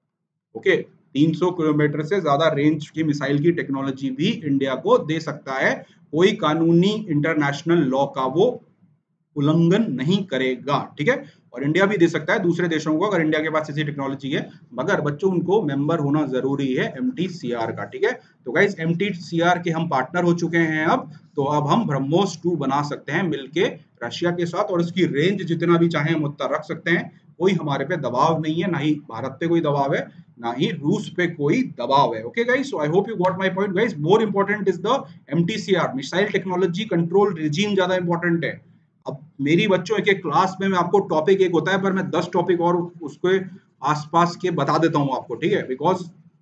ओके, तीन सौ किलोमीटर से ज्यादा रेंज की मिसाइल की टेक्नोलॉजी भी इंडिया को दे सकता है, कोई कानूनी इंटरनेशनल लॉ का वो उल्लंघन नहीं करेगा, ठीक है, और इंडिया भी दे सकता है दूसरे देशों को अगर इंडिया के पास ऐसी टेक्नोलॉजी है, मगर बच्चों उनको मेंबर होना जरूरी है एम टी सी आर का, ठीक है। तो guys M T C R के हम पार्टनर हो चुके हैं अब, तो अब हम ब्रह्मोस टू बना सकते हैं मिलके रशिया के साथ, और इसकी रेंज जितना भी चाहे हम उतना रख सकते हैं, कोई हमारे पे दबाव नहीं है, ना ही भारत पे कोई दबाव है, ना ही रूस पे कोई दबाव है। Okay guys, so I hope you got my point guys, more important is the M T C R, missile technology control regime ज्यादा इंपॉर्टेंट है। अब मेरी बच्चों एक एक क्लास में मैं आपको टॉपिक एक होता है, पर मैं दस टॉपिक और उसके आसपास के बता देता हूँ आपको, ठीक है, बिकॉज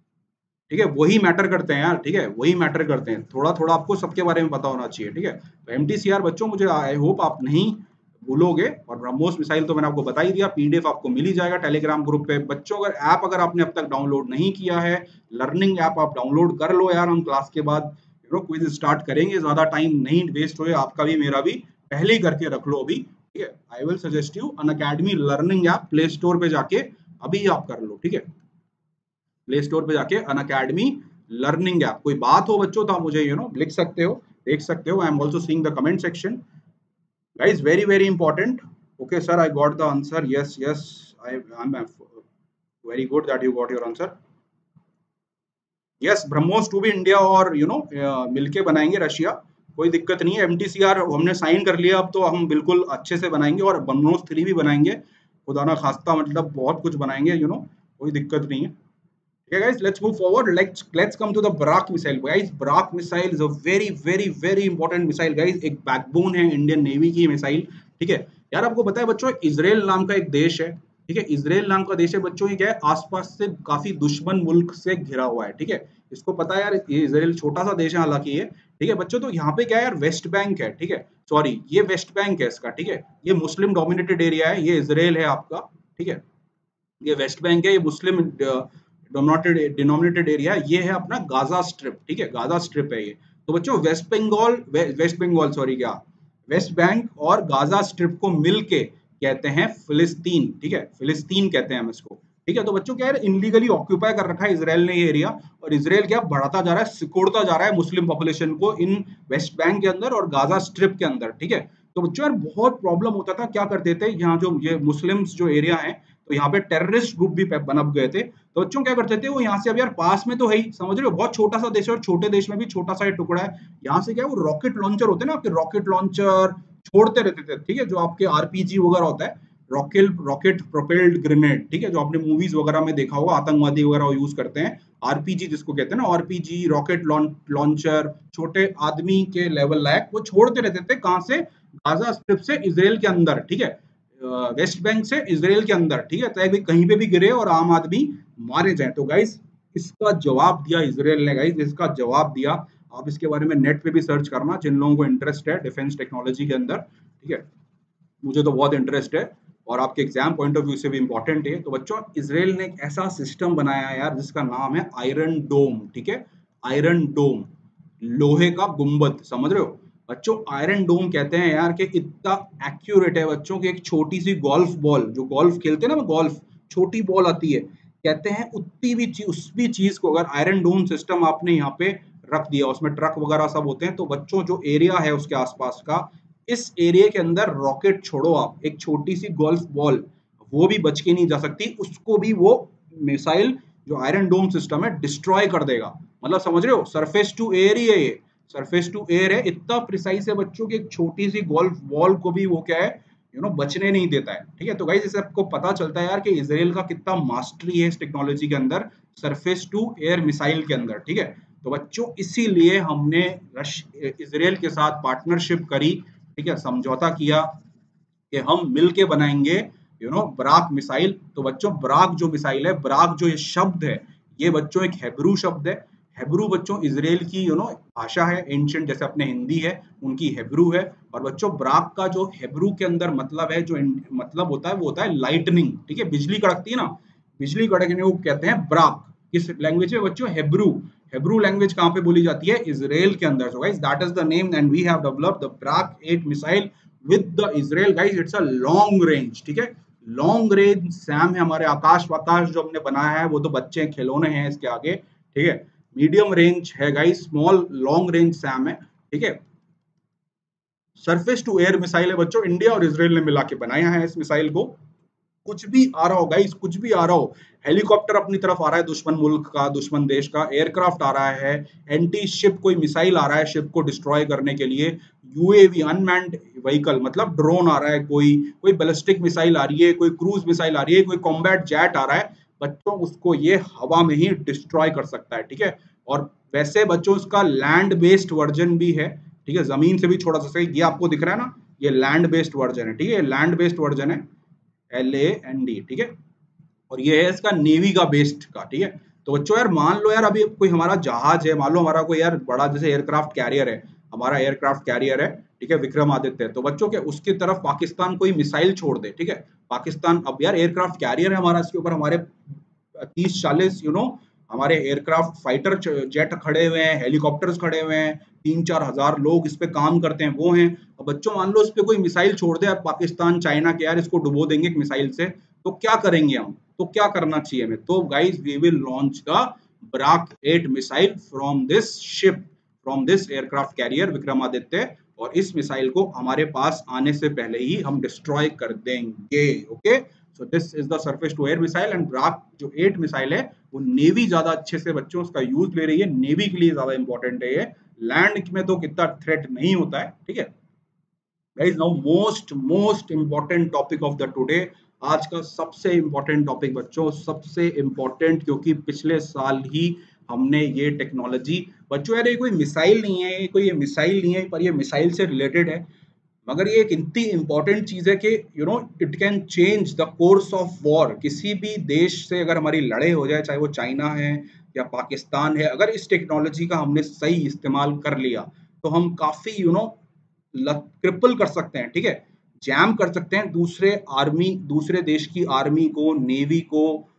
ठीक है वही मैटर करते हैं यार, ठीक है, वही मैटर करते हैं, थोड़ा थोड़ा आपको सबके बारे में पता होना चाहिए, ठीक है। तो एम टी सी आर बच्चों मुझे आई होप आप नहीं भूलोगे, और ब्रह्मोस मिसाइल तो मैंने आपको बता ही दिया, पी डी एफ आपको मिल ही जाएगा टेलीग्राम ग्रुप पे। बच्चों अगर ऐप अगर आपने अब तक डाउनलोड नहीं किया है, लर्निंग ऐप आप डाउनलोड कर लो यार, हम क्लास के बाद यू नो क्विज स्टार्ट करेंगे, ज्यादा टाइम नहीं वेस्ट होए, आपका भी मेरा भी, पहले ही करके रख लो अभी, ठीक है। I will suggest you Unacademy learning app, play store पे जाके अभी आप कर लो, ठीक है, प्ले स्टोर पे जाके अन अकेडमी लर्निंग ऐप। कोई बात हो बच्चों तो आप मुझे यू नो लिख सकते हो, देख सकते हो, I am also seeing the comment section guys, very very important. Okay sir, I got the answer, yes yes, I am very good that you got your answer. Yes, BrahMos two भी इंडिया और यू नो मिलके बनाएंगे रशिया, कोई दिक्कत नहीं है, एम टी सी आर हमने साइन कर लिया, अब तो हम बिल्कुल अच्छे से बनाएंगे, और ब्रह्मोस थ्री भी बनाएंगे, खुदा ना खास्ता, मतलब बहुत कुछ बनाएंगे, यू नो कोई दिक्कत नहीं है। Okay guys, let's move forward. Let's let's come to the Brak missile. Guys, Brak missile is a very very very important missile. Guys, एक बैकबोन है इंडियन नेवी की मिसाइल, ठीक है। यार आपको पता है बच्चों, इजराइल नाम का एक देश है, ठीक है, इजराइल नाम का देश है बच्चों, ये क्या है, आसपास से काफी दुश्मन मुल्क से घिरा हुआ है, ठीक है, इसको पता है यार, ये इजराइल छोटा सा देश है हालांकि ये, ठीक है बच्चों। तो यहाँ पे क्या है यार, वेस्ट बैंक है, ठीक है, सॉरी ये वेस्ट बैंक है इसका, ठीक है, ये मुस्लिम डोमिनेटेड एरिया है, ये इजराइल है आपका, ठीक है, ये वेस्ट बैंक है, ये मुस्लिम डोमिनेटेड डिनोमिनेटेड एरिया, ये है अपना गाजा स्ट्रिप, ठीक है, गाजा स्ट्रिप है ये। तो बच्चों वेस्ट बंगाल वे, वेस्ट बंगाल सॉरी क्या वेस्ट बैंक और गाजा स्ट्रिप को मिलके कहते हैं फिलिस्तीन, ठीक है, फिलिस्तीन कहते हैं हम इसको, ठीक है। तो बच्चों क्या है, इनलीगली ऑक्यूपाई कर रखा है इसराइल ने ये एरिया, और इसराइल क्या बढ़ाता जा रहा है, सिकोड़ता जा रहा है मुस्लिम पॉपुलेशन को इन वेस्ट बैंक के अंदर और गाजा स्ट्रिप के अंदर, ठीक है। तो बच्चों यार बहुत प्रॉब्लम होता था, क्या करते थे यहाँ जो ये मुस्लिम्स जो एरिया है, तो यहाँ पे टेररिस्ट ग्रुप भी बनप गए थे, तो बच्चों क्या करते थे वो यहाँ से, अब यार पास में तो है ही, समझ रहे हो, बहुत छोटा सा देश है और छोटे देश में भी छोटा सा टुकड़ा है, यहाँ से क्या है वो रॉकेट लॉन्चर होते हैं ना आपके, रॉकेट लॉन्चर छोड़ते रहते थे, ठीक है, जो आपके आरपीजी वगैरह होता है, रॉकेट रॉकेट प्रोपेल्ड ग्रेनेड, ठीक है, जो आपने मूवीज वगैरह में देखा होगा, आतंकवादी वगैरह यूज करते हैं, आरपीजी जिसको कहते हैं ना, आरपीजी रॉकेट लॉन्चर, छोटे आदमी के लेवल लायक वो छोड़ते रहते थे, कहां से, गाजा स्ट्रिप से इजराइल के अंदर, ठीक है, वेस्ट बैंक से इजराइल के अंदर, ठीक है, ताकि कहीं पे भी गिरे और आम आदमी मारे जाए। तो गाइस इसका जवाब दिया इजराइल ने, गाइस इसका जवाब दिया, आप इसके बारे में नेट पे भी सर्च करना जिन लोगों को इंटरेस्ट है डिफेंस टेक्नोलॉजी के अंदर, ठीक है, मुझे तो बहुत इंटरेस्ट है और आपके एग्जाम पॉइंट ऑफ व्यू से भी इंपॉर्टेंट है। तो बच्चों इसराइल ने एक ऐसा सिस्टम बनाया है यार जिसका नाम है आयरन डोम, ठीक है, आयरन डोम, लोहे का गुंबद, समझ रहे हो बच्चों, आयरन डोम कहते हैं यार कि इतना एक्यूरेट है बच्चों की, एक छोटी सी गोल्फ बॉल, जो गोल्फ खेलते हैं ना गोल्फ, छोटी बॉल आती है, कहते हैं उतनी भी चीज, उस भी चीज को अगर आयरन डोम सिस्टम आपने यहाँ पे रख दिया, उसमें ट्रक वगैरह सब होते हैं, तो बच्चों जो एरिया है उसके आसपास का, इस एरिया के अंदर रॉकेट छोड़ो आप, एक छोटी सी गोल्फ बॉल वो भी बच के नहीं जा सकती, उसको भी वो मिसाइल जो आयरन डोम सिस्टम है डिस्ट्रॉय कर देगा। मतलब समझ रहे हो, सरफेस टू एयर ही है ये, सरफेस टू एयर है, इतना प्रिसाइज है बच्चों की, एक छोटी सी गोल्फ बॉल को भी वो क्या है यू नो बचने नहीं देता है, ठीक है। तो गाइस इससे आपको पता चलता है यार कि इजराइल का कितना मास्टरी है इस टेक्नोलॉजी के अंदर, सरफेस टू एयर मिसाइल के अंदर, ठीक है। तो बच्चों इसीलिए हमने रश इजराइल के साथ पार्टनरशिप करी, ठीक है, समझौता किया कि हम मिलके बनाएंगे यू नो ब्राक मिसाइल। तो बच्चों ब्राक जो मिसाइल है, ब्राक जो ये शब्द है, ये बच्चों एक हेब्रू शब्द है, हेब्रू बच्चों इजराइल की यू नो भाषा है, एंशिएंट, जैसे अपने हिंदी है उनकी हेब्रू है। और बच्चों ब्राक का जो हेब्रू के अंदर मतलब है, जो मतलब होता है वो होता है लाइटनिंग, ठीक है, बिजली कड़कती है ना, बिजली कड़कने को कहते हैं ब्राक। किस लैंग्वेज में बच्चों, हेब्रू। हेब्रू लैंग्वेज कहाँ पे बोली जाती है, इजराइल के अंदर। So guys that is the name and we have developed the Barak eight missile with the Israel. Guys it's a long range, ठीक है, लॉन्ग रेंज सैम है हमारे, आकाश वाकाश जो हमने बनाया है वो तो बच्चे खिलौने हैं इसके आगे, ठीक है। मीडियम रेंज है guys, small long range SAM है, ठीक है। सरफेस टू एयर मिसाइल है बच्चों, इंडिया और इजराइल ने मिला के बनाया है इस मिसाइल को। कुछ भी आ रहा हो गाइस, कुछ भी आ रहा हो, हेलीकॉप्टर अपनी तरफ आ रहा है दुश्मन मुल्क का, दुश्मन देश का, एयरक्राफ्ट आ रहा है, एंटी शिप कोई मिसाइल आ रहा है शिप को डिस्ट्रॉय करने के लिए, यूएवी अनमैन्ड व्हीकल मतलब ड्रोन आ रहा है, कोई कोई बैलिस्टिक मिसाइल आ रही है, कोई क्रूज मिसाइल आ रही है, कोई कॉम्बैट जेट आ रहा है, बच्चों उसको ये हवा में ही डिस्ट्रॉय कर सकता है, ठीक है। और वैसे बच्चों उसका लैंड बेस्ड वर्जन भी है, ठीक है, जमीन से भी छोड़ा जा सकता है, ये आपको दिख रहा है ना, ये लैंड बेस्ड वर्जन है, ठीक है, लैंड बेस्ड वर्जन है, एल ए एन डी, ठीक है। और ये है इसका नेवी का बेस्ड का, ठीक है। तो बच्चों यार मान लो यार अभी कोई हमारा जहाज है, मान लो हमारा कोई यार बड़ा जैसे एयरक्राफ्ट कैरियर है, हमारा एयरक्राफ्ट कैरियर है, ठीक है, विक्रमादित्य, तो बच्चों के उसकी तरफ पाकिस्तान कोई मिसाइल छोड़ दे, ठीक है, पाकिस्तान, अब यार एयरक्राफ्ट कैरियर है हमारा, इसके ऊपर हमारे तीस चालीस यू नो हमारे एयरक्राफ्ट फाइटर जेट खड़े हुए हैं, हेलीकॉप्टर्स खड़े हुए हैं, तीन चार हजार लोग इस पे काम करते हैं वो हैं। अब बच्चों मान लो इस पे कोई मिसाइल छोड़ दे, अब पाकिस्तान चाइना के यार इसको डुबो देंगे एक मिसाइल से, तो क्या करेंगे हम, तो क्या करना चाहिए हमें, तो guys we will launch the Barak eight missile from this ship, from this aircraft carrier Vikramaditya, और इस मिसाइल को हमारे पास आने से पहले ही हम डिस्ट्रॉय कर देंगे, okay. So this is the surface to air missile and Barak जो एट मिसाइल है वो नेवी ज्यादा अच्छे से बच्चों उसका यूज ले रही है, नेवी के लिए ज्यादा इंपॉर्टेंट है ये, लैंड में तो कितना थ्रेट नहीं होता है, ठीक है। Guys now most most important topic of the today, आज का सबसे इंपॉर्टेंट टॉपिक बच्चों, सबसे इंपॉर्टेंट, क्योंकि पिछले साल ही हमने ये टेक्नोलॉजी, बच्चों यार ये कोई मिसाइल नहीं है, ये कोई ये मिसाइल नहीं है, पर ये मिसाइल से रिलेटेड है, मगर ये एक इतनी इंपॉर्टेंट चीज है कि you know it can change the course of war. किसी भी देश से अगर हमारी लड़ाई हो जाए, चाहे वो चाइना है या पाकिस्तान है, अगर इस टेक्नोलॉजी का हमने सही इस्तेमाल कर लिया तो हम काफी यू नो क्रिपल कर सकते हैं, ठीक है, जैम कर सकते हैं दूसरे आर्मी, दूसरे देश की आर्मी को, नेवी को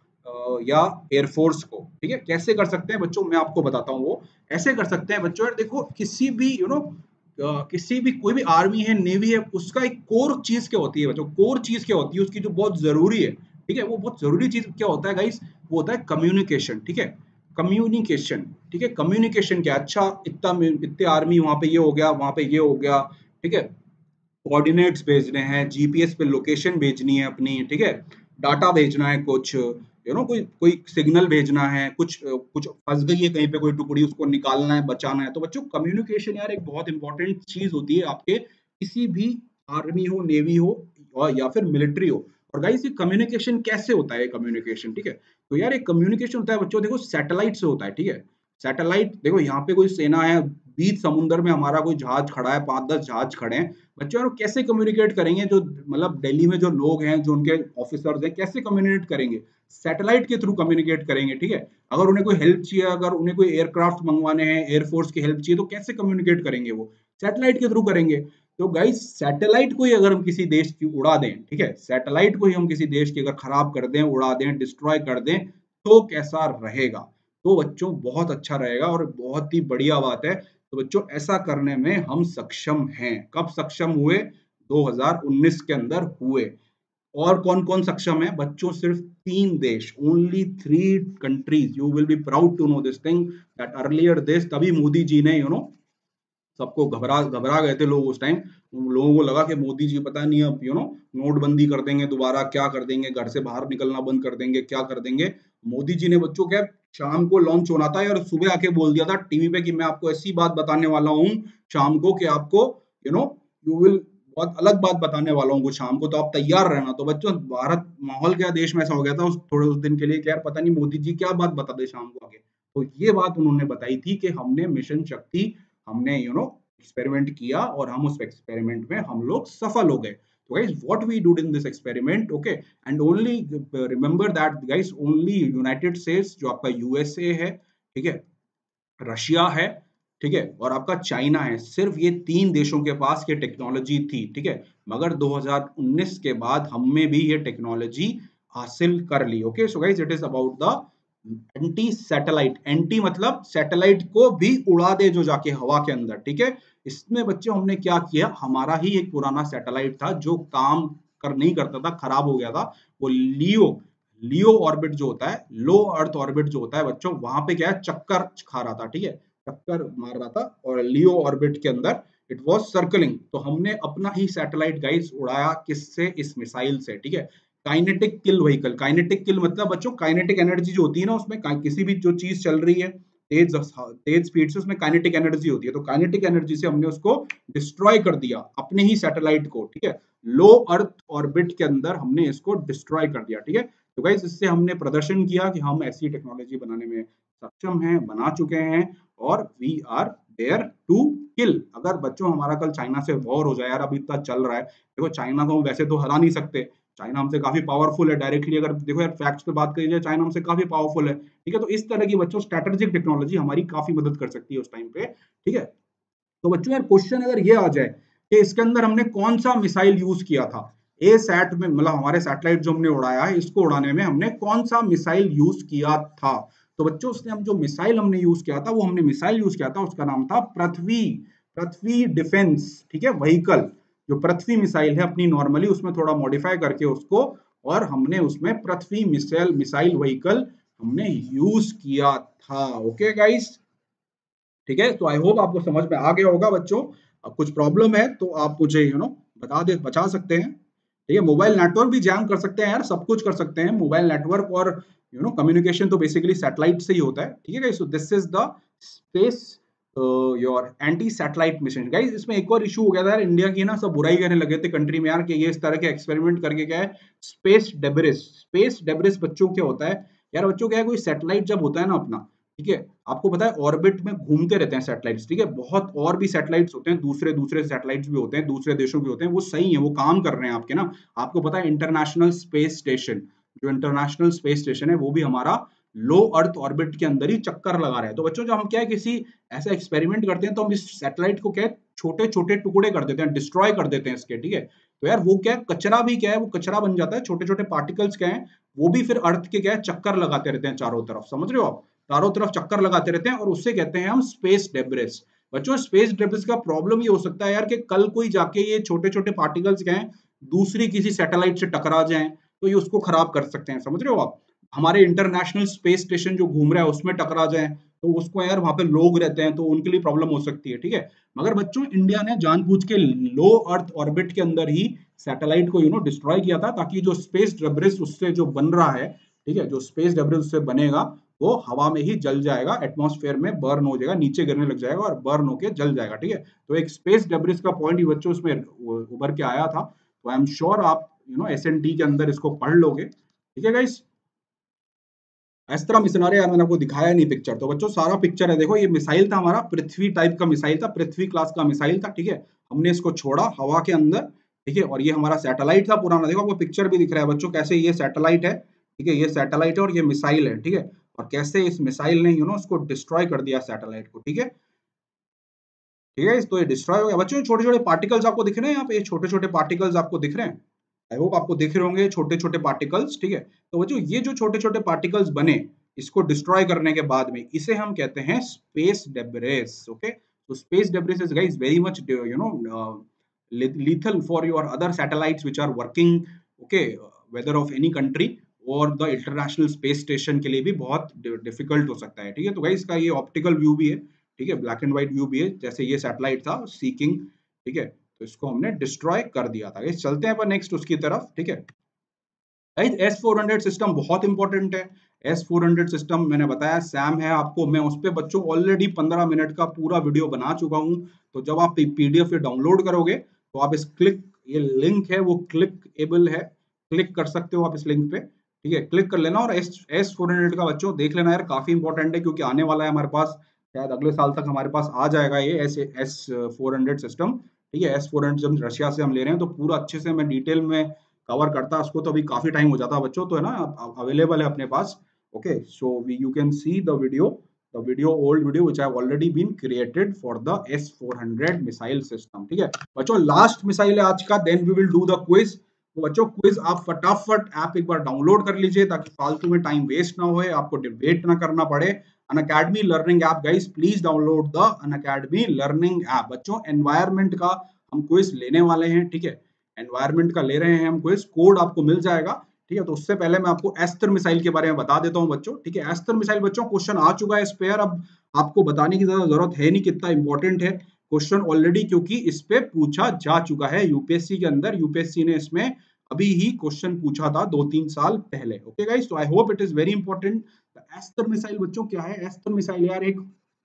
या एयरफोर्स को, ठीक है। कैसे कर सकते हैं बच्चों, मैं आपको बताता हूँ, वो ऐसे कर सकते हैं बच्चों यार, देखो किसी भी यू नो Uh, किसी भी कोई भी आर्मी है, नेवी है, उसका एक कोर चीज क्या होती है बच्चों, कोर चीज क्या होती है उसकी जो बहुत जरूरी है, ठीक है, वो बहुत जरूरी चीज क्या होता है गाइस, वो होता है कम्युनिकेशन, ठीक है, कम्युनिकेशन, ठीक है। कम्युनिकेशन क्या, अच्छा इतना इतने आर्मी वहां पे ये हो गया, वहां पे ये हो गया, ठीक है, कोऑर्डिनेट्स भेजने हैं, जीपीएस पे लोकेशन भेजनी है अपनी, ठीक है, डाटा भेजना है कुछ, यू नो कोई कोई सिग्नल भेजना है, कुछ कुछ फंस गई है कहीं पे कोई टुकड़ी, उसको निकालना है, बचाना है। तो बच्चों कम्युनिकेशन यार एक बहुत इंपॉर्टेंट चीज होती है आपके किसी भी आर्मी हो, नेवी हो और या फिर मिलिट्री हो। और गाइस ये कम्युनिकेशन कैसे होता है, कम्युनिकेशन ठीक है। तो यार एक कम्युनिकेशन होता है बच्चों, देखो सैटेलाइट से होता है, ठीक है। सैटेलाइट देखो यहाँ पे कोई सेना है, बीच समुद्र में हमारा कोई जहाज खड़ा है, पांच दस जहाज खड़े हैं। बच्चों यार कैसे कम्युनिकेट करेंगे, जो मतलब दिल्ली में जो लोग हैं, जो उनके ऑफिसर्स हैं, कैसे कम्युनिकेट करेंगे? सैटेलाइट के थ्रू कम्युनिकेट करेंगे, ठीक है। अगर उन्हें कोई हेल्प चाहिए, अगर उन्हें कोई एयरक्राफ्ट मंगवाने हैं, एयरफोर्स की हेल्प चाहिए, तो कैसे कम्युनिकेट करेंगे? वो सैटेलाइट के थ्रू करेंगे। तो गाइस सैटेलाइट को ही अगर हम किसी देश की उड़ा दें, ठीक है, सैटेलाइट को ही हम किसी देश की अगर खराब कर दें, उड़ा दें, डिस्ट्रॉय कर दें, तो कैसा रहेगा? तो बच्चों बहुत अच्छा रहेगा और बहुत ही बढ़िया बात है। तो बच्चों ऐसा करने में हम सक्षम हैं। कब सक्षम हुए? दो हज़ार उन्नीस के अंदर हुए। और कौन कौन सक्षम है बच्चों? सिर्फ तीन देश, only three countries. You will be proud to know this thing that earlier this, तभी मोदी जी ने यू नो सबको घबरा घबरा गए थे लोग उस टाइम। लोगों को लगा कि मोदी जी पता नहीं अब यू नो नोटबंदी कर देंगे दोबारा, क्या कर देंगे, घर से बाहर निकलना बंद कर देंगे, क्या कर देंगे। मोदी जी ने बच्चों क्या शाम को लॉन्च होना था और सुबह आके बोल दिया था टीवी पे कि मैं आपको ऐसी बात बताने वाला हूँ शाम को कि आपको यू नो यू विल बहुत अलग बात बताने वाला हूँ कुछ शाम को, तो आप तैयार रहना। तो बच्चों भारत माहौल क्या देश में ऐसा हो गया था उस थोड़े उस दिन के लिए कि यार पता नहीं मोदी जी क्या बात बता दे शाम को आके। तो ये बात उन्होंने बताई थी कि हमने मिशन शक्ति, हमने यू नो एक्सपेरिमेंट किया और हम उस एक्सपेरिमेंट में हम लोग सफल हो गए। तो guys what we do in this experiment, okay, and only remember that guys, only United States जो आपका यूएसए है, ठीक है, रशिया है, ठीक है, और आपका चाइना है, सिर्फ ये तीन देशों के पास ये टेक्नोलॉजी थी, ठीक है। मगर दो हज़ार उन्नीस के बाद हमने भी ये टेक्नोलॉजी हासिल कर ली। Okay so guys it is about the anti satellite. Anti मतलब सैटेलाइट को भी उड़ा दे जो जाके हवा के अंदर, ठीक है। इसमें बच्चों हमने क्या किया, हमारा ही एक पुराना सैटेलाइट था जो काम कर नहीं करता था, खराब हो गया था, वो लियो लियो ऑर्बिट जो होता है, लो अर्थ ऑर्बिट जो होता है बच्चों, वहां पे क्या है चक्कर खा रहा था, ठीक है, चक्कर मार रहा था। और लियो ऑर्बिट के अंदर इट वाज सर्कलिंग। तो हमने अपना ही सैटेलाइट गाइस उड़ाया, किससे? इस मिसाइल से, ठीक है। Kinetic kill vehicle, kinetic kill मतलब बच्चों काइनेटिक एनर्जी जो होती है ना उसमें, किसी भी जो चीज चल रही है तेज तेज स्पीड से, उसमें काइनेटिक एनर्जी होती है। तो काइनेटिक एनर्जी से हमने उसको डिस्ट्रॉय कर दिया, अपने ही सैटेलाइट को, ठीक है। लो अर्थ ऑर्बिट के अंदर हमने इसको डिस्ट्रॉय कर दिया, ठीक है। तो गाइस इससे हमने प्रदर्शन किया कि हम ऐसी टेक्नोलॉजी बनाने में सक्षम हैं, बना चुके हैं, और we are there to kill. अगर बच्चों हमारा कल चाइना से वॉर हो जाए, यार अभी इतना चल रहा है, देखो चाइना को हम वैसे तो हरा नहीं सकते, चाइना हमसे काफी पावरफुल है डायरेक्टली, अगर देखो यार फैक्ट्स पे बात करी जाए चाइना हमसे काफी पावरफुल है, ठीक है। तो इस तरह की बच्चों स्ट्रेटेजिक टेक्नोलॉजी हमारी काफी मदद कर सकती है उस टाइम पे, ठीक है। तो बच्चों यार क्वेश्चन अगर ये आ जाए कि इसके अंदर हमने कौन सा मिसाइल यूज किया था, ए सैट में, मतलब हमारे सैटेलाइट जो हमने उड़ाया है इसको उड़ाने में हमने कौन सा मिसाइल यूज किया था। तो बच्चों उसने हम जो मिसाइल हमने यूज किया था, वो हमने मिसाइल यूज किया था, उसका नाम था पृथ्वी पृथ्वी डिफेंस, ठीक है, व्हीकल। जो पृथ्वी मिसाइल है अपनी नॉर्मली उसमें थोड़ा मॉडिफाई करके उसको, और हमने उसमें पृथ्वी मिसाइल मिसाइल व्हीकल हमने यूज किया था। ओके गाइस, ठीक है। तो आई होप आपको समझ में आ गया होगा बच्चों। अब कुछ प्रॉब्लम है तो आप मुझे यू नो बता दे, बचा सकते हैं, ठीक है। मोबाइल नेटवर्क भी जैम कर सकते हैं यार, सब कुछ कर सकते हैं मोबाइल नेटवर्क, और यू नो कम्युनिकेशन तो बेसिकली सैटेलाइट से ही होता है, ठीक है guys. So this is the space your anti satellite mission guys. इसमें एक और इशू हो गया था यार, इंडिया की ना सब बुराई करने लगे थे कंट्री में यार कि ये इस तरह के एक्सपेरिमेंट करके क्या है, स्पेस डेब्रिस। स्पेस डेब्रिस बच्चों क्या होता है यार, बच्चों क्या है, कोई सैटेलाइट जब होता है ना अपना, ठीक है, आपको पता है ऑर्बिट में घूमते रहते हैं सैटेलाइट्स, ठीक है। बहुत और भी सैटेलाइट्स होते हैं, दूसरे दूसरे सैटेलाइट्स भी होते हैं, दूसरे देशों के होते हैं, वो सही है, वो काम कर रहे हैं आपके ना। आपको पता है इंटरनेशनल स्पेस स्टेशन, जो इंटरनेशनल स्पेस स्टेशन है वो भी हमारा लो अर्थ ऑर्बिट के अंदर ही चक्कर लगा रहा है। तो बच्चों जब हम क्या है किसी ऐसा एक्सपेरिमेंट करते हैं तो हम इस सैटेलाइट को क्या है छोटे छोटे टुकड़े कर देते हैं, डिस्ट्रॉय कर देते हैं इसके, ठीक है। तो यार वो क्या है, कचरा भी क्या है, वो कचरा बन जाता है, छोटे छोटे पार्टिकल्स क्या है, वो भी फिर अर्थ के क्या है चक्कर लगाते रहते हैं चारों तरफ, समझ रहे हो आप, चारों तरफ चक्कर लगाते रहते हैं, और उससे कहते हैं हम स्पेस डेब्रिस। बच्चों स्पेस डेब्रिस का प्रॉब्लम ये हो सकता है यार कि कल कोई जाके ये छोटे छोटे पार्टिकल्स क्या है दूसरी किसी सैटेलाइट से टकरा जाएं, तो ये उसको खराब कर सकते हैं, समझ रहे हो आप। हमारे इंटरनेशनल स्पेस स्टेशन जो घूम रहा है उसमें टकरा जाए, तो उसको यार वहां पे लोग रहते हैं तो उनके लिए प्रॉब्लम हो सकती है, ठीक है। मगर बच्चों इंडिया ने जानबूझ के लो अर्थ ऑर्बिट के अंदर ही सैटेलाइट को यू नो डिस्ट्रॉय किया था, ताकि जो स्पेस डेब्रिस उससे जो बन रहा है, ठीक है, जो स्पेस डेब्रिस उससे बनेगा वो हवा में ही जल जाएगा, एटमॉस्फेयर में बर्न हो जाएगा, नीचे गिरने लग जाएगा और बर्न होके जल जाएगा। ठीक है, तो एक स्पेस डेब्रिस का पॉइंट ही बच्चों उसमें उभर के आया था। तो आई एम श्योर आप you know S N T के अंदर इसको पढ़ लोगे। ठीक है गाइस, इस तरह मिशनरी यार मैंने आपको दिखाया नहीं पिक्चर, तो बच्चों सारा पिक्चर है, देखो ये मिसाइल था हमारा, पृथ्वी टाइप का मिसाइल था, पृथ्वी क्लास का मिसाइल था। ठीक है, हमने इसको छोड़ा हवा के अंदर। ठीक है, और ये हमारा सैटेलाइट था पुराना, देखो आपको पिक्चर भी दिख रहा है बच्चों, कैसे ये सैटेलाइट है। ठीक है, ये सैटेलाइट है और ये मिसाइल है। ठीक है, और कैसे इस मिसाइल ने यू नो उसको डिस्ट्रॉय कर दिया सैटेलाइट को। ठीक है, ठीक है, तो ये डिस्ट्रॉय हो गया बच्चों। छोटे छोटे पार्टिकल्स आपको दिख रहे हैं यहाँ पे, छोटे छोटे पार्टिकल्स आपको दिख रहे हैं, आई होप आपको दिख रहे होंगे छोटे छोटे पार्टिकल्स। ठीक है, तो बच्चों ये जो छोटे छोटे पार्टिकल्स बने इसको डिस्ट्रॉय करने के बाद में, इसे हम कहते हैं स्पेस डेब्रिस। ओके, तो space debris is guys very much you know lethal for your other satellites which are working, okay, whether of any country और द इंटरनेशनल स्पेस स्टेशन के लिए भी बहुत डिफिकल्ट हो सकता है। ठीक है, तो गाइस इसका ये ऑप्टिकल व्यू भी है। ठीक है, ब्लैक एंड व्हाइट व्यू भी है, जैसे ये सैटेलाइट था सीकिंग। ठीक है, तो इसको हमने डिस्ट्रॉय कर दिया था। गाइस चलते हैं अपन नेक्स्ट उसकी तरफ। ठीक है guys, S four hundred system बहुत इंपॉर्टेंट है। एस फोर हंड्रेड सिस्टम मैंने बताया सैम है आपको, मैं उस पे बच्चों ऑलरेडी पंद्रह मिनट का पूरा वीडियो बना चुका हूं। तो जब आप पीडीएफ डाउनलोड करोगे तो आप इस क्लिक, ये लिंक है वो क्लिक एबल है, क्लिक कर सकते हो आप इस लिंक पे। ठीक है, क्लिक कर लेना और एस एस फोर हंड्रेड का बच्चों देख लेना यार, काफी इंपॉर्टेंट है, क्योंकि आने वाला है हमारे पास, शायद अगले साल तक हमारे पास आ जाएगा ये S S four hundred system. ठीक है, एस फोर हंड्रेड जब रशिया से हम ले रहे हैं तो पूरा अच्छे से मैं डिटेल में कवर करता उसको, तो अभी काफी टाइम हो जाता बच्चों, तो है ना अवेलेबल है अपने पास। Okay, so you can see the video, the video old video which have already been created for the S four hundred missile system. ठीक है बच्चों, लास्ट मिसाइल है आज का, then we will do the quiz. तो बच्चों क्विज आप फटाफट ऐप एक बार डाउनलोड कर लीजिए ताकि फालतू में टाइम वेस्ट ना होए, आपको वेट ना करना पड़े। Unacademy learning app guys, please download the Unacademy learning app. बच्चों एनवायरमेंट का हम क्विज लेने वाले हैं। ठीक है, एनवायरमेंट का ले रहे हैं हम क्विज, कोड आपको मिल जाएगा। ठीक है, तो उससे पहले मैं आपको एस्टर मिसाइल के बारे में बता देता हूं बच्चों। ठीक है, एस्टर मिसाइल बच्चों क्वेश्चन आ चुका है इस पे यार, अब आपको बताने की ज्यादा जरूरत है नहीं कितना इंपॉर्टेंट है क्वेश्चन ऑलरेडी, क्योंकि इस पे पूछा जा चुका है यूपीएससी के अंदर, यूपीएससी ने इसमें अभी ही क्वेश्चन पूछा था दो तीन साल पहले। ओके गाइस, तो I hope it is very important. Aster missile बच्चों क्या है? एस्टर मिसाइल यार एक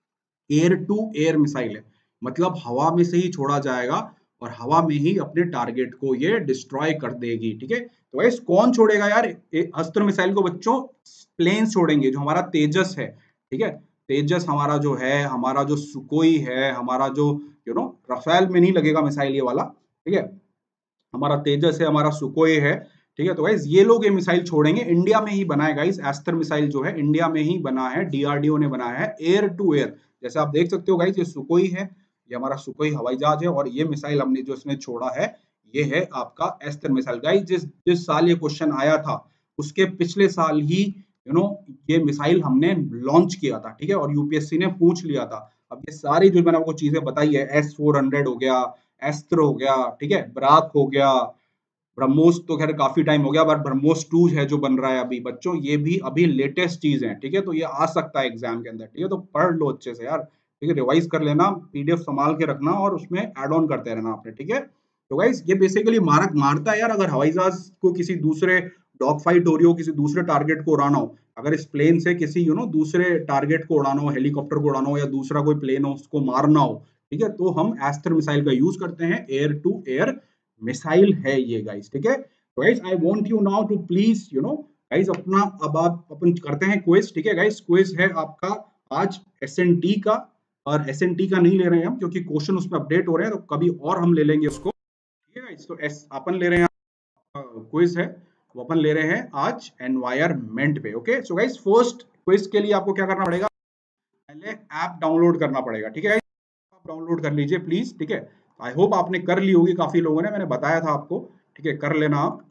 एयर टू एयर मिसाइल है, मतलब हवा में से ही छोड़ा जाएगा और हवा में ही अपने टारगेट को ये डिस्ट्रॉय कर देगी। ठीक है, तो गाइस कौन छोड़ेगा यार अस्त्र मिसाइल को? बच्चों प्लेन छोड़ेंगे, जो हमारा तेजस है। ठीक है, तेजस हमारा जो है, हमारा जो सुकोई है, हमारा जो यू नो राफेल में नहीं लगेगा मिसाइल ये वाला। ठीक है, हमारा तेजस है, हमारा सुकोई है। ठीक है, तो गाइस ये लोग ये मिसाइल छोड़ेंगे, इंडिया में ही बना है गाइस, एस्टर मिसाइल जो है इंडिया में ही बना है, डीआरडीओ ने बनाया है, एयर टू एयर। जैसे आप देख सकते हो गाइस, ये सुकोई है, ये हमारा सुकोई हवाई जहाज है, और ये मिसाइल हमने जो इसने छोड़ा है ये है आपका एस्टर मिसाइल। गाइस जिस जिस साल ये क्वेश्चन आया था उसके पिछले साल ही यू नो ये मिसाइल हमने लॉन्च किया था। ठीक है, और यूपीएससी ने पूछ लिया था। अब ये सारी जो मैंने आपको चीजें बताई है, एस फोर हंड्रेड हो गया, एस्त्र हो गया, ठीक है, ब्राक हो गया, ब्रह्मोस तो खैर काफी टाइम हो गया, बट ब्रह्मोस टू है जो बन रहा है अभी बच्चों, ये भी अभी लेटेस्ट चीज है। ठीक है, तो ये आ सकता है एग्जाम के अंदर। ठीक है, तो पढ़ लो अच्छे से यार। ठीक है, रिवाइज कर लेना, पीडीएफ संभाल के रखना और उसमें एड ऑन करते रहना आपने। ठीक है, तो गाइस ये बेसिकली मारक मारता है यार, अगर हवाई जहाज को किसी दूसरे डॉग फाइट हो रही हो, किसी दूसरे टारगेट को उड़ाना हो, अगर इस प्लेन से किसी यू नो दूसरे टारगेट को उड़ाना हो, हेलीकॉप्टर को उड़ाना हो या दूसरा कोई प्लेन हो उसको मारना हो, ठीक है, तो हम एस्टर मिसाइल का यूज करते हैं, एयर टू एयर मिसाइल है ये गाइस। ठीक है, तो guys I want you now to please you know guys अपना, अब आप अपन करते हैं क्विज। ठीक है गाइस, क्विज है आपका आज एसएनटी का, और एसएनटी का नहीं ले रहे हैं हम क्योंकि क्वेश्चन उसमें अपडेट हो रहे हैं, तो कभी और हम ले लेंगे उसको। ठीक है गाइस, तो एस अपन ले रहे हैं, क्विज है वो अपन ले रहे हैं आज एनवायरमेंट पे। Okay, so guys first quiz के लिए आपको क्या करना पड़ेगा, पहले ऐप डाउनलोड करना पड़ेगा। ठीक है, आप डाउनलोड कर लीजिए प्लीज। ठीक है, आई होप आपने कर ली होगी, काफी लोगों ने, मैंने बताया था आपको। ठीक है, कर लेना आप।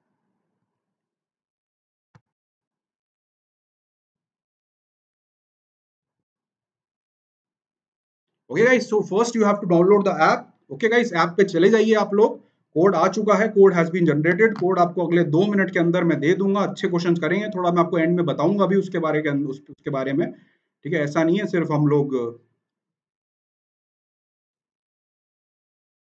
Okay guys, so first you have to download the app. Okay guys, app पे चले जाइए आप लोग, कोड आ चुका है, code has been generated, code आपको अगले दो मिनट के अंदर मैं दे दूंगा। अच्छे क्वेश्चन करेंगे, थोड़ा मैं आपको एंड में बताऊंगा भी उसके बारे के उस, उसके बारे में। ठीक है, ऐसा नहीं है सिर्फ हम लोग,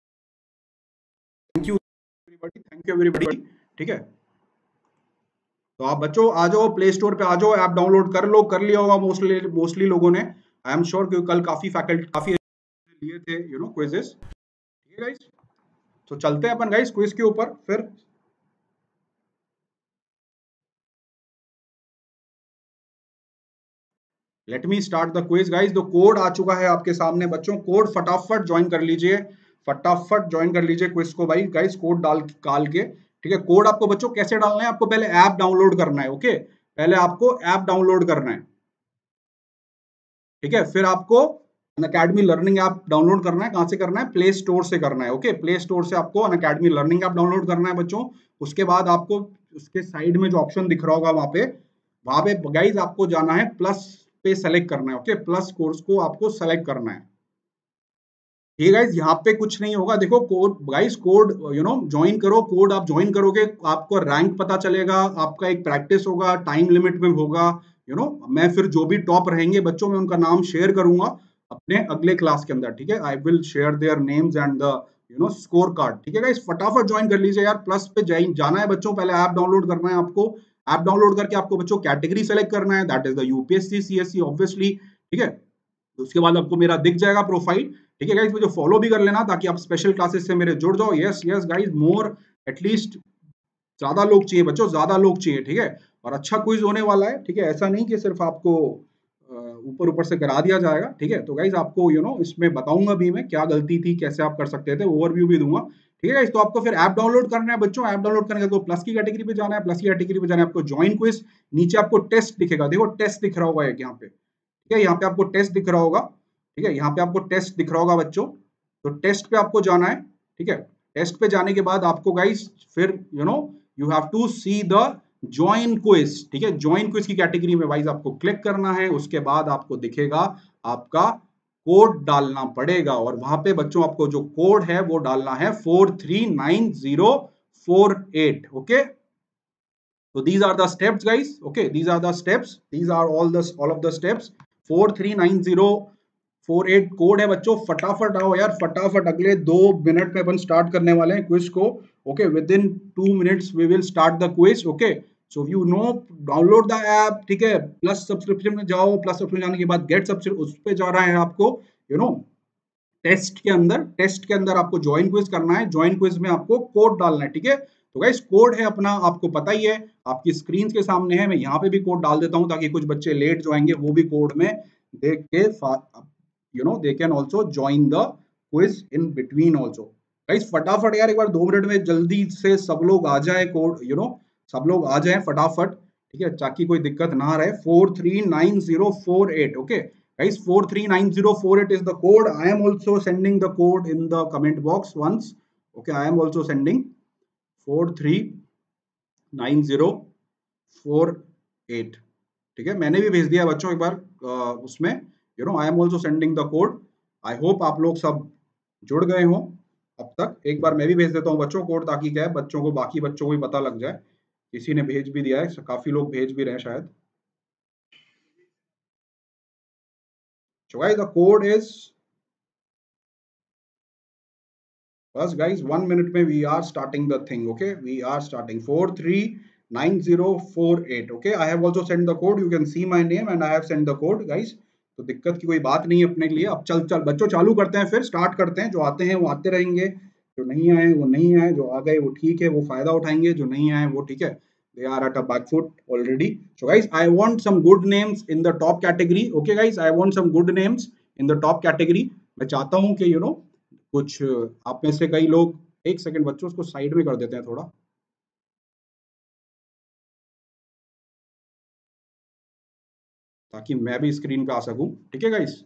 thank you everybody, thank you everybody. ठीक है, तो आप बच्चों आ जाओ, प्ले स्टोर पे आ जाओ, ऐप डाउनलोड कर लो, कर लिया होगा मोस्टली मोस्टली लोगों ने, आई एम श्योर, क्योंकि कल काफी फैकल्टी काफी लिए थे यू नो क्विजेस। ठीक है गाइस, तो चलते हैं अपन गाइस क्विज के ऊपर फिर। Let me start the quiz guys. तो कोड आ चुका है आपके सामने बच्चों, कोड फटाफट ज्वाइन कर लीजिए, फटाफट ज्वाइन कर लीजिए क्विज को भाई गाइस, कोड डाल काल के। ठीक है, कोड आपको बच्चों कैसे डालना है, आपको पहले ऐप डाउनलोड करना है। ओके, पहले आपको ऐप डाउनलोड करना है। ठीक है, फिर आपको अनअकैडमी लर्निंग ऐप डाउनलोड करना है। कहां से करना है? प्ले स्टोर से करना है। ओके, प्ले स्टोर से आपको अनअकैडमी लर्निंग ऐप डाउनलोड करना है बच्चों। उसके बाद आपको उसके साइड में जो ऑप्शन दिख रहा होगा वहां पे, वहां पे गाइज आपको जाना है, प्लस पे सेलेक्ट करना है। ओके, प्लस कोर्स को आपको सेलेक्ट करना है। ये गाइज यहाँ पे कुछ नहीं होगा, देखो code guys, code you know join करो, कोड आप ज्वाइन करोगे आपको रैंक पता चलेगा, आपका एक प्रैक्टिस होगा, टाइम लिमिट में होगा यू you नो know, मैं फिर जो भी टॉप रहेंगे बच्चों में उनका नाम शेयर करूंगा अपने अगले क्लास के अंदर। ठीक है, I will share their names and the you know score card. ठीक है गाइज, फटाफट ज्वाइन कर लीजिए यार, प्लस पे जाना है बच्चों, पहले ऐप डाउनलोड करना है आपको। ऐप डाउनलोड करके आपको बच्चों कैटेगरी सेलेक्ट करना है, that is the UPSC CSC obviously. ठीक है, उसके बाद आपको मेरा दिख जाएगा प्रोफाइल। ठीक है गाइज, मुझे फॉलो भी कर लेना ताकि आप स्पेशल क्लासेस से मेरे जुड़ जाओ। Yes yes guys, more at least ज्यादा लोग चाहिए बच्चों, ज्यादा लोग चाहिए। ठीक है, और अच्छा क्विज होने वाला है। ठीक है, ऐसा नहीं कि सिर्फ आपको ऊपर ऊपर से करा दिया जाएगा। ठीक है, तो गाइज आपको यू नो इसमें बताऊंगा भी मैं क्या गलती थी, कैसे आप कर सकते थे, ओवरव्यू भी दूंगा। ठीक है गाइज, तो आपको फिर ऐप डाउनलोड करना है बच्चों। ऐप डाउनलोड करने के बाद प्लस की कैटेगरी पे जाना है, प्लस की कैटेगरी पे जाना है आपको ज्वाइन क्विज। नीचे आपको टेस्ट दिखेगा, देखो टेस्ट दिख रहा होगा एक यहाँ पे। ठीक है, यहाँ पे आपको टेस्ट दिख रहा होगा। ठीक है, यहाँ पे आपको टेस्ट दिख रहा होगा बच्चों, तो टेस्ट पे आपको जाना है। ठीक है, टेस्ट पे जाने के बाद आपको गाइस फिर you know you have to see the join quiz. ठीक है, ज्वाइन क्विज की कैटेगरी में वाइज आपको क्लिक करना है। उसके बाद आपको दिखेगा आपका कोड डालना पड़ेगा, और वहां पे बच्चों आपको जो कोड है वो डालना है four three nine zero four eight. Okay, so these are the steps guys. Okay, these are the steps, these are all the all of the steps। Four three nine zero four eight code है बच्चों, फटाफट आओ यार, फटाफट अगले दो मिनट में अपन स्टार्ट करने वाले हैं क्विज को। Okay, within two minutes we will start the quiz. Okay, so you know download the app. ठीक है, प्लस सब्सक्रिप्शन में जाओ, प्लस सब्सक्रिप्शन जाने के बाद गेट सब्सक्रिप्शन, उस पे जा रहा है आपको यू नो टेस्ट के अंदर, टेस्ट के अंदर आपको ज्वाइन क्विज करना है। ज्वाइन क्विज में आपको कोड डालना है। ठीक है, तो गाइस कोड है अपना, आपको पता ही है, आपकी स्क्रीन के सामने है। मैं यहाँ पे भी कोड डाल देता हूँ ताकि कुछ बच्चे लेट जो आएंगे वो भी कोड में देख के you know they can also join the quiz in between also. Guys फटाफट यार, एक बार दो मिनट में जल्दी से सब लोग आ जाए, कोड यू नो सब लोग आ जाए फटाफट। ठीक है, ताकि कोई दिक्कत ना रहे। Four three nine zero four eight. Okay guys, four three nine zero four eight is the code. I am also sending the code in the comment box once. Okay, I am also sending four three nine zero four eight। ठीक है, मैंने भी भेज दिया बच्चों एक बार आ, उसमें you know I am also sending the code. I hope आप लोग सब जुड़ गए हो अब तक। एक बार मैं भी भेज देता हूँ बच्चों कोड, ताकि क्या है बच्चों को, बाकी बच्चों को भी पता लग जाए। किसी ने भेज भी दिया है, काफी लोग भेज भी रहे हैं शायद। So guys, the code is बस गाइस वन मिनट में we are starting the thing. Okay, we are starting four three nine zero four eight. Okay, I have also send the code, you can see my name and I have send the code guys. तो दिक्कत की कोई बात नहीं है अपने के लिए। अब चल चल बच्चों चालू करते हैं, फिर स्टार्ट करते हैं। जो आते हैं वो आते रहेंगे, जो नहीं आए वो नहीं आए, जो आ गए वो ठीक है, वो फायदा उठाएंगे, जो नहीं आए वो ठीक है, they are at a back foot already। So guys, I want some good names in the top category। Okay guys, I want some good names in the top category। मैं चाहता हूं कि यू you नो know, कुछ आप में से कई लोग, एक सेकंड बच्चों उसको साइड में कर देते हैं थोड़ा, ताकि मैं भी स्क्रीन पे आ सकूं। ठीक है गाइस,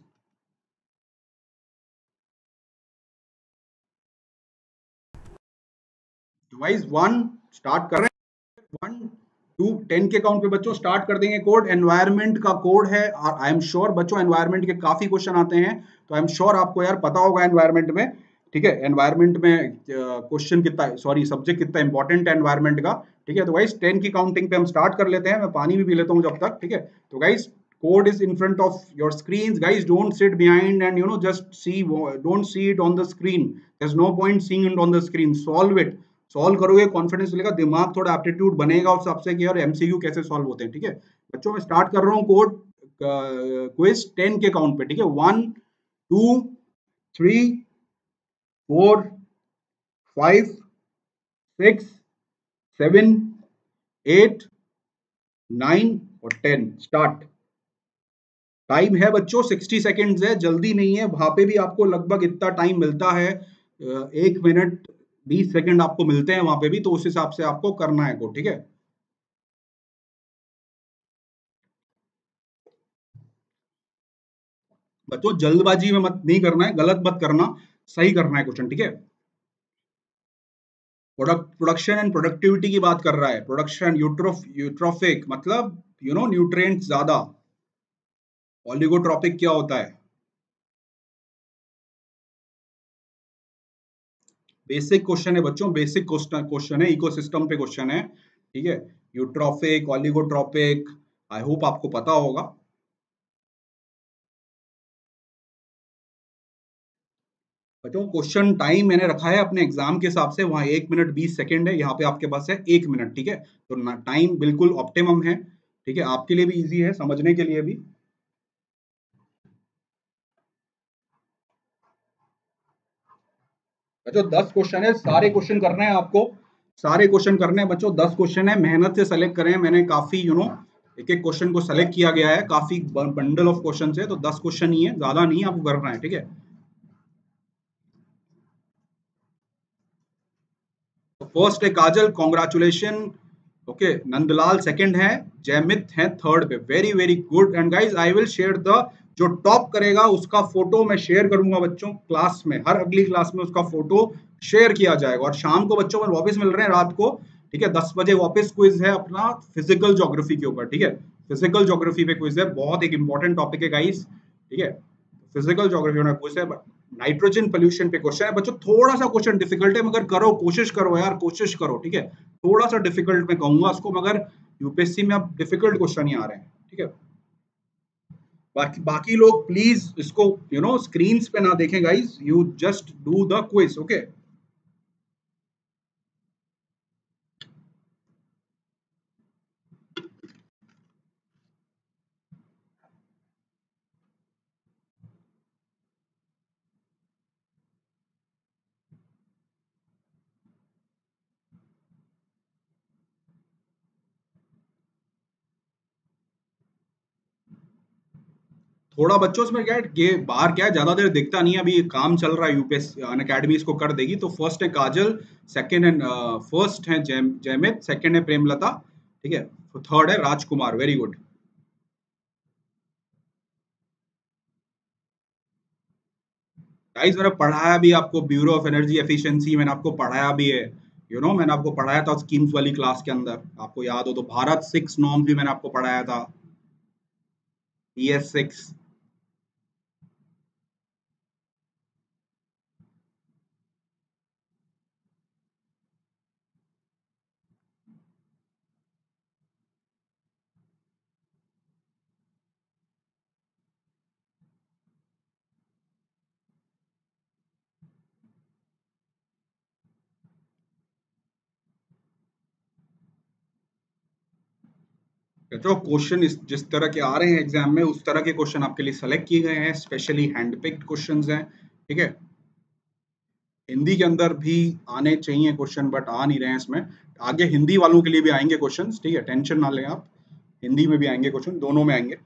डिवाइस वन स्टार्ट कर रहे हैं। वन टू टेन के काउंट पे बच्चों स्टार्ट कर देंगे कोड। एनवायरमेंट का कोड है, आई एम श्योर बच्चों एनवायरमेंट के काफी क्वेश्चन आते हैं, तो आई एम श्योर आपको यार पता होगा एनवायरमेंट में। ठीक है, एनवायरमेंट में क्वेश्चन uh, कितना, सॉरी सब्जेक्ट कितना इंपॉर्टेंट है एनवायरमेंट का। ठीक है, तो गाइस टेन की काउंटिंग पे हम स्टार्ट कर लेते हैं। मैं पानी भी पी लेता हूँ जब तक। ठीक है, तो guys code is in front of your screens guys, don't sit behind and you know just see, don't see it on the screen, there's no point seeing it on the screen, solve it, solve करोगे कॉन्फिडेंस मिलेगा, दिमाग थोड़ा एप्टीट्यूड बनेगा उस हिसाब से कि यार एमसीक्यू कैसे सॉल्व होते हैं। ठीक है बच्चों, मैं स्टार्ट कर रहा हूँ कोड क्विज टेन के काउंट पे। ठीक है, one two three four five six seven eight nine और टेन। स्टार्ट। टाइम है बच्चों सिक्सटी सेकेंड्स है, जल्दी नहीं है। वहां पे भी आपको लगभग इतना टाइम मिलता है, अ, एक मिनट बीस सेकंड आपको मिलते हैं वहां पे भी, तो उस हिसाब से आपको करना है को। ठीक है बच्चों, जल्दबाजी में मत नहीं करना है, गलत मत करना, सही करना है क्वेश्चन। ठीक है, प्रोडक्ट प्रोडक्शन एंड प्रोडक्टिविटी की बात कर रहा है। प्रोडक्शन यूट्रोफ यूट्रोफिक मतलब यू नो न्यूट्रिएंट ज्यादा। ऑलिगोट्रॉपिक क्या होता है? बेसिक क्वेश्चन है बच्चों, बेसिक क्वेश्चन क्वेश्चन है, इकोसिस्टम पे क्वेश्चन है। ठीक है, यूट्रोफिक ऑलिगोट्रॉपिक, आई होप आपको पता होगा। बच्चों क्वेश्चन टाइम मैंने रखा है अपने एग्जाम के हिसाब से, वहां एक मिनट बीस सेकंड है, यहाँ पे आपके पास है एक मिनट। ठीक है, तो टाइम बिल्कुल ऑप्टिमम है। ठीक है, आपके लिए भी इजी है, समझने के लिए भी। बच्चों दस क्वेश्चन है, सारे क्वेश्चन करने हैं आपको, सारे क्वेश्चन करने हैं बच्चों। दस क्वेश्चन है, मेहनत से सेलेक्ट करें हैं मैंने, काफी यू नो एक एक क्वेश्चन को सेलेक्ट किया गया है, काफी बंडल ऑफ क्वेश्चन है, तो दस क्वेश्चन ही है, ज्यादा नहीं आपको करना है। ठीक है, तो फर्स्ट है Kajal, congratulation. Okay, Nandlal second है, जयमित है थर्ड पे। Very very good. And guys I will share the, जो टॉप करेगा उसका फोटो मैं शेयर करूंगा बच्चों क्लास में, हर अगली क्लास में उसका फोटो शेयर किया जाएगा। और शाम को बच्चों में वापस मिल रहे हैं रात को। ठीक है, दस बजे वापस क्विज है अपना फिजिकल ज्योग्राफी के ऊपर। ठीक है, फिजिकल ज्योग्राफी पे क्विज है, बहुत एक इंपॉर्टेंट टॉपिक है गाइस। ठीक है, फिजिकल ज्योग्राफी में क्विज है, नाइट्रोजन पोल्यूशन पे क्वेश्चन है बच्चों। थोड़ा सा क्वेश्चन डिफिकल्ट है, मगर करो, कोशिश करो यार, कोशिश करो। ठीक है, थोड़ा सा डिफिकल्ट मैं कहूंगा उसको, मगर यूपीएससी में अब डिफिकल्ट क्वेश्चन ही आ रहे हैं। ठीक है, बाकी बाकी लोग प्लीज इसको यू नो स्क्रीन पे ना देखें guys, you just do the quiz. Okay, थोड़ा बच्चों इसमें क्या है, ये बाहर क्या है, ज्यादा देर दिखता नहीं है, अभी काम चल रहा है, यूपीएस अन अकेडमी इसको कर देगी। तो फर्स्ट है काजल, सेकंड है फर्स्ट है जय जयमित, सेकंड है प्रेमलता। ठीक है, थर्ड है राजकुमार। Very good. गाइस मैंने पढ़ाया भी आपको ब्यूरो ऑफ एनर्जी एफिशिएंसी, मैंने आपको पढ़ाया भी है। यू you नो know, मैंने आपको पढ़ाया था स्कीम्स वाली क्लास के अंदर, आपको याद हो तो भारत सिक्स नॉर्म्स भी मैंने आपको पढ़ाया था, ई एस सिक्स। जो क्वेश्चन जिस तरह के आ रहे हैं एग्जाम में, उस तरह के क्वेश्चन आपके लिए सेलेक्ट किए गए हैं, स्पेशली हैंड पिक्ड क्वेश्चंस हैं। ठीक है, हिंदी के अंदर भी आने चाहिए क्वेश्चन, बट आ नहीं रहे हैं इसमें। आगे हिंदी वालों के लिए भी आएंगे क्वेश्चंस, ठीक है, टेंशन ना लें आप, हिंदी में भी आएंगे क्वेश्चन, दोनों में आएंगे।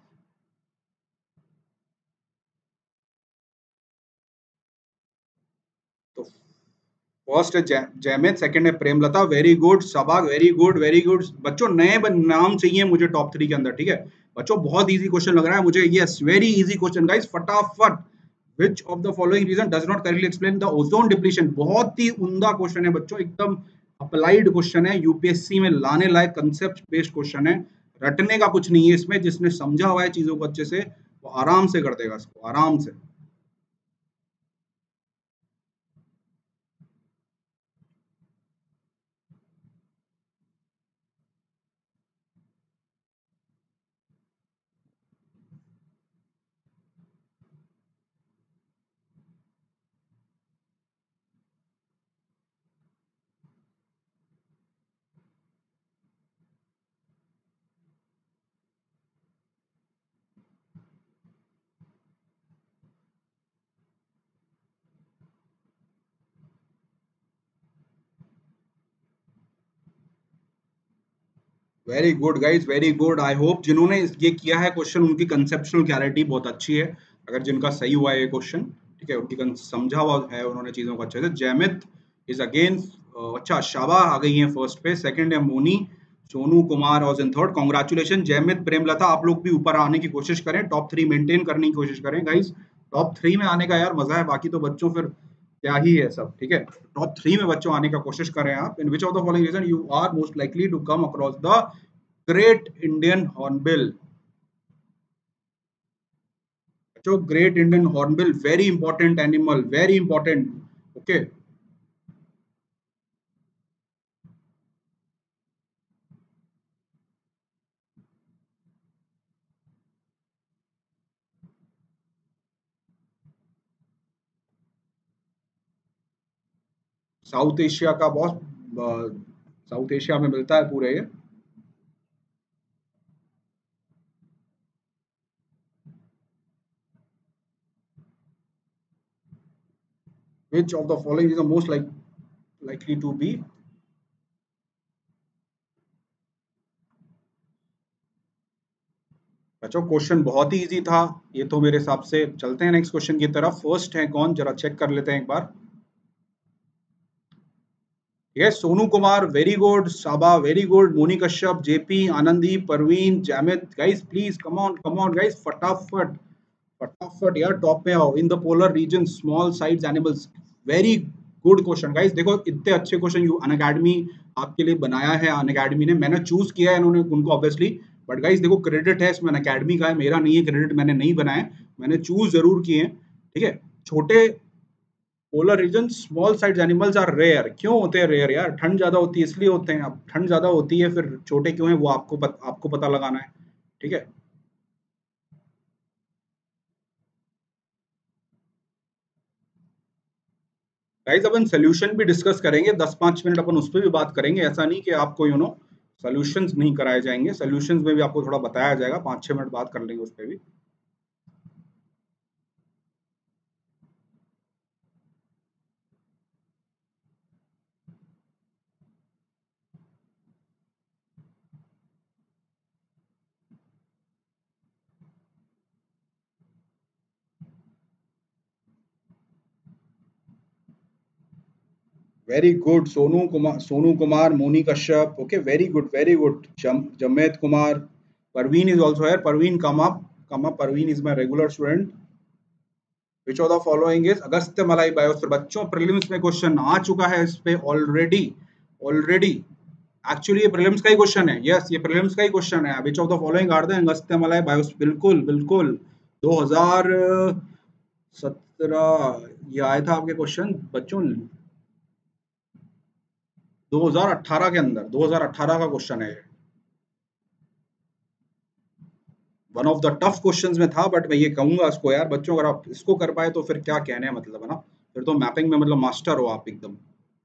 तो फर्स्ट है जै, जैमित, सेकंड है प्रेमलता। वेरी गुड सबाग, वेरी गुड वेरी गुड बच्चों, नए ब- नाम चाहिए मुझे टॉप थ्री के अंदर। ठीक है बच्चों, बहुत इजी क्वेश्चन लग रहा है मुझे, yes very easy question guys, फटाफट। Which of the following reason does not correctly explain the ozone depletion? बहुत ही उम्दा क्वेश्चन है बच्चों, एकदम अप्लाइड क्वेश्चन है, यूपीएससी में लाने लायक कंसेप्ट बेस्ड क्वेश्चन है। रटने का कुछ नहीं है इसमें, जिसने समझा हुआ है चीजों को अच्छे से वो आराम से कर देगा इसको, आराम से। Very good guys, very good. I hope जिन्होंने इस- ये किया है क्वेश्चन, उनकी कंसेप्शनल क्लैरिटी बहुत अच्छी है। अगर जिनका सही हुआ है ये क्वेश्चन, ठीक है, उनकी कन- समझा हुआ है उन्होंने चीजों को अच्छे से। जैमित इज अगेन, अच्छा शाबा आ गई है फर्स्ट पे, सेकंड है मोनी, सोनू कुमार और in third. Congratulation Jaimit, Premlata, आप लोग भी ऊपर आने की कोशिश करें, टॉप थ्री मेंटेन करने की कोशिश करें गाइज। टॉप थ्री में आने का यार मजा है, बाकी तो बच्चों फिर क्या ही है सब, ठीक है। टॉप थ्री में बच्चों आने का कोशिश करें आप। In which of the following reason you are most likely to come across the great Indian hornbill. जो great Indian hornbill, very important animal, very important. Okay, south Asia का बॉस, साउथ एशिया में मिलता है पूरे ये। Which of the following is the most like likely to be. बच्चों क्वेश्चन बहुत ही इजी था ये तो मेरे हिसाब से। चलते हैं नेक्स्ट क्वेश्चन की तरफ। फर्स्ट है कौन, जरा चेक कर लेते हैं एक बार। Yes, Sonu Kumar very good, Saba very good, Moni Kashyap, JP, Anandi, Parveen, Jamid. Guys please come on, come on guys, फटाफट फटाफट यार टॉप में आओ। In the polar region small size animals, very good question guys. देखो इतने अच्छे क्वेश्चन यू अन अकेडमी आपके लिए बनाया है। अन अकेडमी ने, मैंने चूज किया है इन्होंने उनको ऑब्वियसली, बट गाइस देखो क्रेडिट है इसमें अन अकेडमी का है, मेरा नहीं है क्रेडिट, मैंने नहीं बनाया, मैंने चूज जरूर किए हैं, ठीक है। छोटे polar region small size animals are rare. क्यों होते हैं रेयर यार? ठंड ज्यादा होती है इसलिए होते हैं। अब ठंड ज्यादा होती है, फिर छोटे क्यों है वो आपको पत, आपको पता लगाना है, ठीक है। गाइस अपन सोल्यूशन भी डिस्कस करेंगे, दस पांच मिनट अपन उस पर भी बात करेंगे। ऐसा नहीं कि आपको यू नो सोल्यूशंस नहीं कराए जाएंगे, सोल्यूशंस में भी आपको थोड़ा बताया जाएगा, पाँच छह मिनट बात कर लेंगे उस पर भी। Very good Sonu Kumar, Sonu Kumar, Moni Kashyap, okay very good very good. जम जमेद कुमार, परवीन इज ऑल्सो है। Parveen come up, come up, Parveen is my regular student. Which of the following is Agastya Malai biosphere. बच्चों प्रीलिम्स में क्वेश्चन आ चुका है इस पे ऑलरेडी, ऑलरेडी। एक्चुअली ये प्रीलिम्स का ही क्वेश्चन है, यस ये प्रीलिम्स का ही क्वेश्चन है। Which of the following are the Agastya Malai biosphere, बिल्कुल बिल्कुल। दो हज़ार सत्रह ये आया था आपके क्वेश्चन बच्चों, दो हज़ार अठारह के अंदर, दो हज़ार अठारह का क्वेश्चन है। One of the tough questions में था, बट मैं ये कहूंगा इसको यार बच्चों, अगर आप इसको कर पाए तो फिर क्या कहने हैं, मतलब है ना, फिर तो मैपिंग में मतलब मास्टर हो आप एकदम।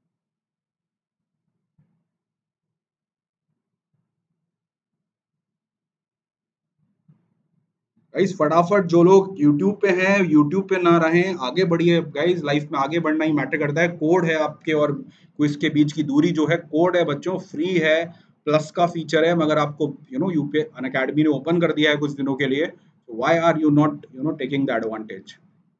गाइस फटाफट जो लोग YouTube पे हैं, YouTube पे ना रहें, आगे बढ़िए गाइस, लाइफ में आगे बढ़ना ही मैटर करता है। कोड है आपके और क्विज के बीच की दूरी जो है, कोड है बच्चों, फ्री है, प्लस का फीचर है। मगर आपको यू नो यूपी अन अकेडमी ने ओपन कर दिया है कुछ दिनों के लिए, why are you not you know taking the advantage.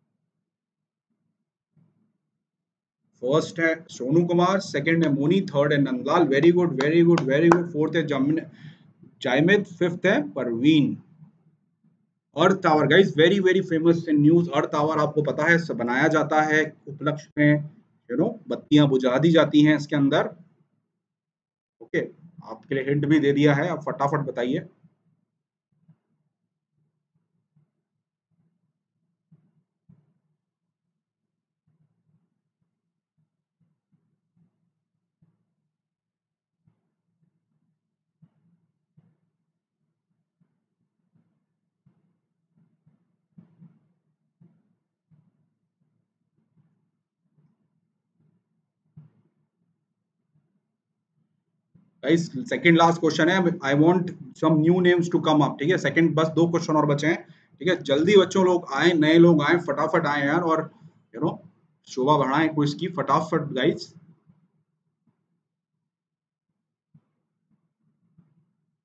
First है सोनू कुमार, सेकंड है मोनी, थर्ड है Nandlal, very good very good very good. Fourth है जमन जायमिद, फिफ्थ है Parveen. Earth tower guys, very very famous in news. Earth tower आपको पता है सब बनाया जाता है उपलक्ष्य में, यू नो बत्तियां बुझा दी जाती हैं इसके अंदर, ओके। आपके लिए हिंट भी दे दिया है, आप फटाफट बताइए। गाइस सेकंड लास्ट क्वेश्चन है, I want some new names to come up, ठीक है। सेकंड, बस दो क्वेश्चन और बचे हैं, ठीक है। जल्दी बच्चों लोग आए, नए लोग आए, फटाफट आए यार, और यू नो शोभा बढ़ाएं क्विज की, फटाफट गाइस।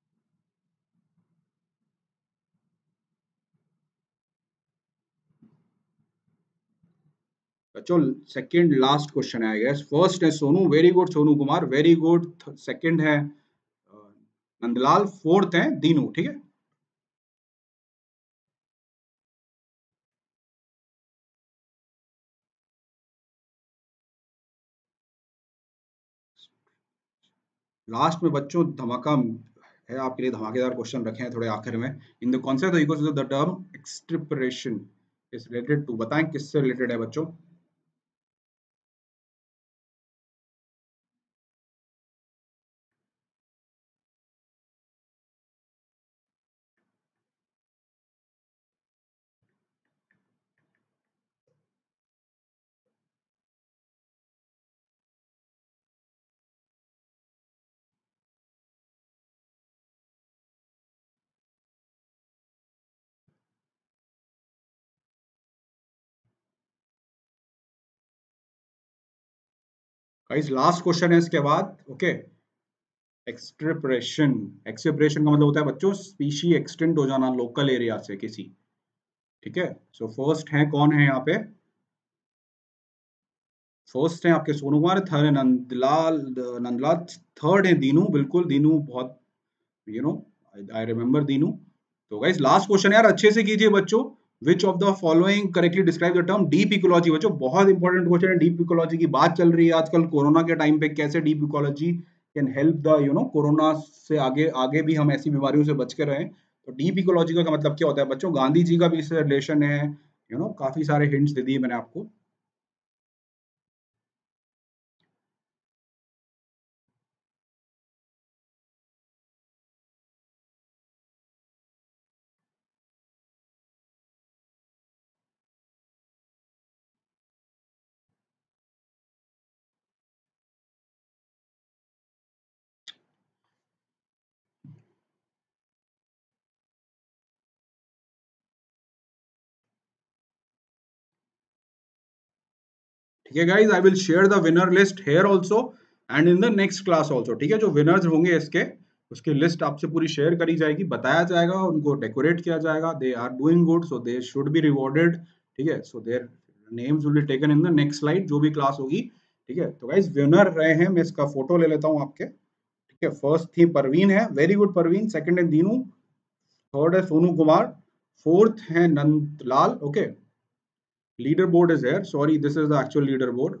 बच्चों सेकंड लास्ट क्वेश्चन है आई गेस। फर्स्ट है Sonu, very good Sonu Kumar, very good. Second है अ, नंदलाल, फोर्थ है दीनू, ठीक है। लास्ट में बच्चों धमाका है आपके लिए, धमाकेदार क्वेश्चन रखे हैं थोड़े आखिर में। In the concept of ecosystem the term extirpation is related to, बताएं किससे रिलेटेड है बच्चों। गाइस लास्ट क्वेश्चन है इसके बाद, ओके। एक्सट्रिपरेशन, एक्सट्रिपरेशन का मतलब होता है बच्चों स्पीशी एक्सटेंड हो जाना लोकल एरिया से किसी, ठीक है। सो फर्स्ट है कौन है यहाँ पे, फर्स्ट है आपके सोनू कुमार, थर्ड है नंदलाल, नंदलाल थर्ड है दीनू, बिल्कुल दीनू बहुत, you know I remember Dinu. तो गाइस लास्ट क्वेश्चन यार अच्छे से कीजिए बच्चों। Which of the following correctly describe the term deep ecology, बच्चों बहुत इंपॉर्टेंट क्वेश्चन है। डीप इकोलॉजी की बात चल रही है आजकल कोरोना के टाइम पे, कैसे deep ecology can help the you know corona से आगे आगे भी हम ऐसी बीमारियों से बच के रहें। तो डीप इकोलॉजी का मतलब क्या होता है बच्चों, गांधी जी का भी इससे रिलेशन है, यू नो काफी सारे हिंट्स दे दिए मैंने आपको। ठीक है guys, I will share the winner list here also and in the next class also, ठीक है। जो विनर्स होंगे इसके, उसकी लिस्ट आपसे पूरी शेयर करी जाएगी, बताया जाएगा, उनको डेकोरेट किया जाएगा। They are doing good so they should be rewarded, ठीक है। So their names will be taken in the next slide, जो भी क्लास होगी, ठीक है। तो गाइज विनर रहे हैं, मैं इसका फोटो ले लेता हूँ आपके, ठीक है। फर्स्ट थी परवीन है, वेरी गुड परवीन। सेकंड है दीनू, थर्ड है सोनू कुमार, फोर्थ है Nandlal, okay. Leader board is here, sorry this is the actual leader board,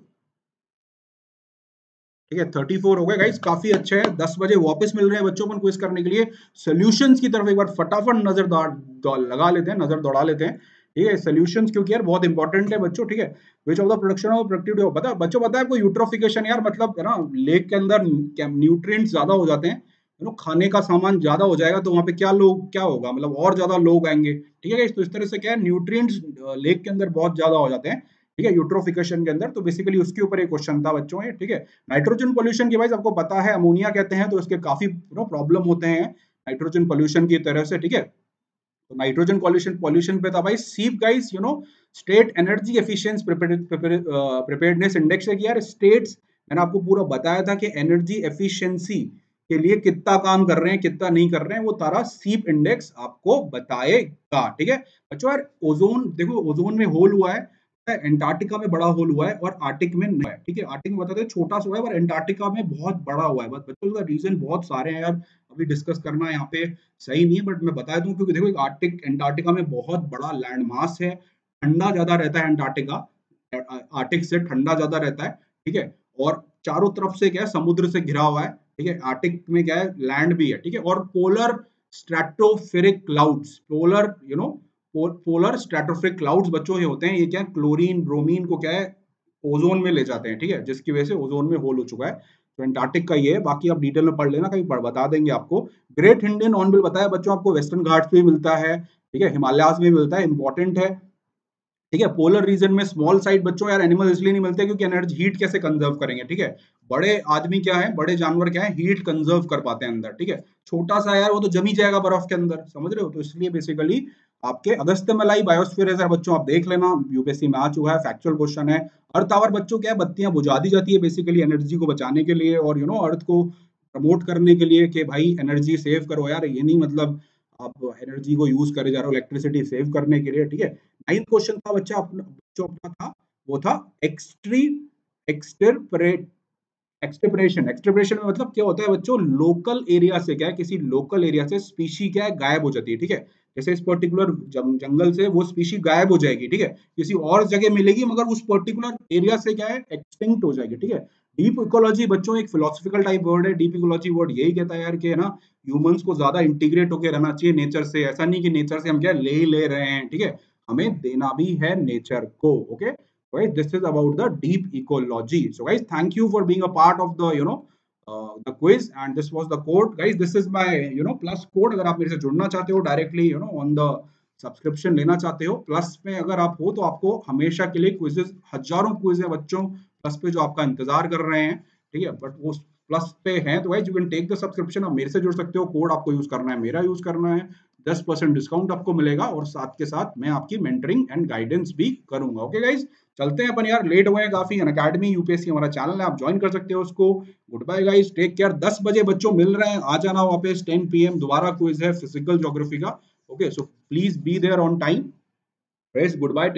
ठीक है। थर्टी फोर हो गए गाइस, काफी अच्छे हैं। दस बजे वापस मिल रहे हैं बच्चों अपन क्विज करने के लिए। सॉल्यूशंस की तरफ एक बार फटाफट नजर दौड़ लगा लेते हैं, नजर दौड़ा लेते हैं, ठीक है। सॉल्यूशंस क्योंकि यार बहुत इंपॉर्टेंट है बच्चों, ठीक है। Which of the production of productivity, पता बच्चों पता है आपको यूट्रोफिकेशन यार मतलब है ना, लेक के अंदर न्यूट्रिएंट्स ज्यादा हो जाते हैं, यू नो खाने का सामान ज्यादा हो जाएगा, तो वहां पे क्या लोग क्या होगा, मतलब और ज्यादा लोग आएंगे, ठीक है। तो इस तरह से क्या है, न्यूट्रिएंट्स लेक के अंदर बहुत ज्यादा हो जाते हैं, ठीक है, यूट्रोफिकेशन के अंदर। तो बेसिकली उसके ऊपर एक क्वेश्चन था बच्चों ये, ठीक है। नाइट्रोजन पोल्यूशन की भाई आपको पता है अमोनिया कहते हैं, तो इसके काफी यू नो प्रॉब्लम होते हैं नाइट्रोजन पोल्यूशन की तरह से, ठीक है। तो नाइट्रोजन पॉल्यूशन पॉल्यूशन पे था भाई सीप guys, you know state energy efficiency preparedness index है कि यार स्टेट्स, मैंने आपको पूरा बताया था कि एनर्जी एफिशिएंसी के लिए कितना काम कर रहे हैं कितना नहीं कर रहे हैं, वो तारा सीप इंडेक्स आपको बताएगा, ठीक है। बच्चों यार ओजोन देखो, ओजोन में होल हुआ है, एंटार्क्टिका में बड़ा होल हुआ है और आर्टिक में नहीं है, ठीक है। आर्टिक में बताते हैं छोटा सा हुआ है, पर एंटार्क्टिका में बहुत बड़ा हुआ है। बस बच्चों का रीजन बहुत सारे हैं यार, अभी डिस्कस करना यहाँ पे सही नहीं है, बट मैं बता दूं क्योंकि देखो आर्टिक एंटार्क्टिका में बहुत बड़ा लैंड मास है, ठंडा ज्यादा रहता है एंटार्क्टिका, आर्टिक से ठंडा ज्यादा रहता है, ठीक है। और चारों तरफ से क्या है, समुद्र से घिरा हुआ है, ठीक है। आर्टिक में क्या है, लैंड भी है, ठीक है। और polar stratospheric clouds, polar you know polar stratospheric clouds बच्चों ये होते हैं, ये क्या है, क्लोरीन ब्रोमीन को क्या है ओजोन में ले जाते हैं, ठीक है, जिसकी वजह से ओजोन में होल हो चुका है। तो एंटार्क्टिक का ये है, बाकी आप डिटेल में पढ़ लेना, कहीं पढ़ बता देंगे आपको। ग्रेट इंडियन हॉर्नबिल बताया बच्चों आपको, वेस्टर्न घाट्स में मिलता है, ठीक है, हिमालयाज में मिलता है, इंपॉर्टेंट है, ठीक है। पोलर रीजन में स्मॉल साइड बच्चों यार एनिमल इसलिए नहीं मिलते क्योंकि एनर्जी हीट कैसे कंजर्व करेंगे, ठीक है। बड़े आदमी क्या है, बड़े जानवर क्या है, हीट कंजर्व कर पाते हैं अंदर, ठीक है। छोटा सा यार वो तो जमी जाएगा बर्फ के अंदर, समझ रहे हो। तो इसलिए बेसिकली आपके अगस्त्यमलाई बायोस्फीयर है बच्चों, आप देख लेना, यूपीएससी में आ चुका है, फैक्चुअल क्वेश्चन है। अर्थ आवर बच्चों क्या है, बत्तियां बुझा दी जाती है बेसिकली एनर्जी को बचाने के लिए, और यू नो अर्थ को प्रमोट करने के लिए कि भाई एनर्जी सेव करो यार, ये नहीं मतलब आप एनर्जी को यूज करे जा रहे हो इलेक्ट्रिसिटी सेव करने के लिए, ठीक है। नाइन्थ क्वेश्चन था बच्चा अपना, जो अपना था वो था एक्सट्री एक्सटरपरेट एक्सटरपरेशन। एक्सटरपरेशन में मतलब क्या होता है बच्चों, लोकल एरिया से क्या है, किसी लोकल एरिया से स्पीशी क्या है गायब हो जाती है, ठीक है। जैसे इस पर्टिकुलर जंगल से वो स्पीशी गायब हो जाएगी, ठीक है, किसी और जगह मिलेगी मगर उस पर्टिकुलर एरिया से क्या है एक्सटिंक्ट हो जाएगी, ठीक है। डीप इकोलॉजी बच्चों एक फिलोसफिकल टाइप वर्ड है। डीप इकोलॉजी वर्ड यही कहता है यार कि है ना, ह्यूमंस को ज्यादा इंटीग्रेट होकर रहना चाहिए नेचर से। ऐसा नहीं कि नेचर से हम क्या ले ही ले रहे हैं, ठीक है, हमें देना भी है नेचर को। Okay right, this is about the deep ecology. So guys, thank you for being a part of the you know uh, the quiz, and this was the code guys. This is my you know plus code. अगर आप मेरे से जुड़ना चाहते हो directly you know on the subscription लेना चाहते हो प्लस में अगर आप हो, तो आपको हमेशा के लिए क्विजेस, हजारों क्विज है बच्चों प्लस पे जो आपका इंतजार कर रहे हैं, ठीक है, बट वो प्लस पे हैं, तो guys you can take the subscription. आप मेरे से जुड़ सकते हो, कोड आपको यूज करना है, मेरा यूज करना है, दस परसेंट डिस्काउंट आपको मिलेगा और साथ के साथ मैं आपकी मेंटरिंग एंड गाइडेंस भी करूंगा। ओके गाइस, चलते हैं अपन यार, लेट हुए हैं काफी। अनअकैडमी यूपीएससी हमारा चैनल है, आप ज्वाइन कर सकते हो उसको। Good bye guys, take care. दस बजे बच्चों मिल रहे हैं, आ जाना वापस। टेन पीएम दोबारा क्विज है फिजिकल ज्योग्राफी का। Okay, so please be there on time. Good bye.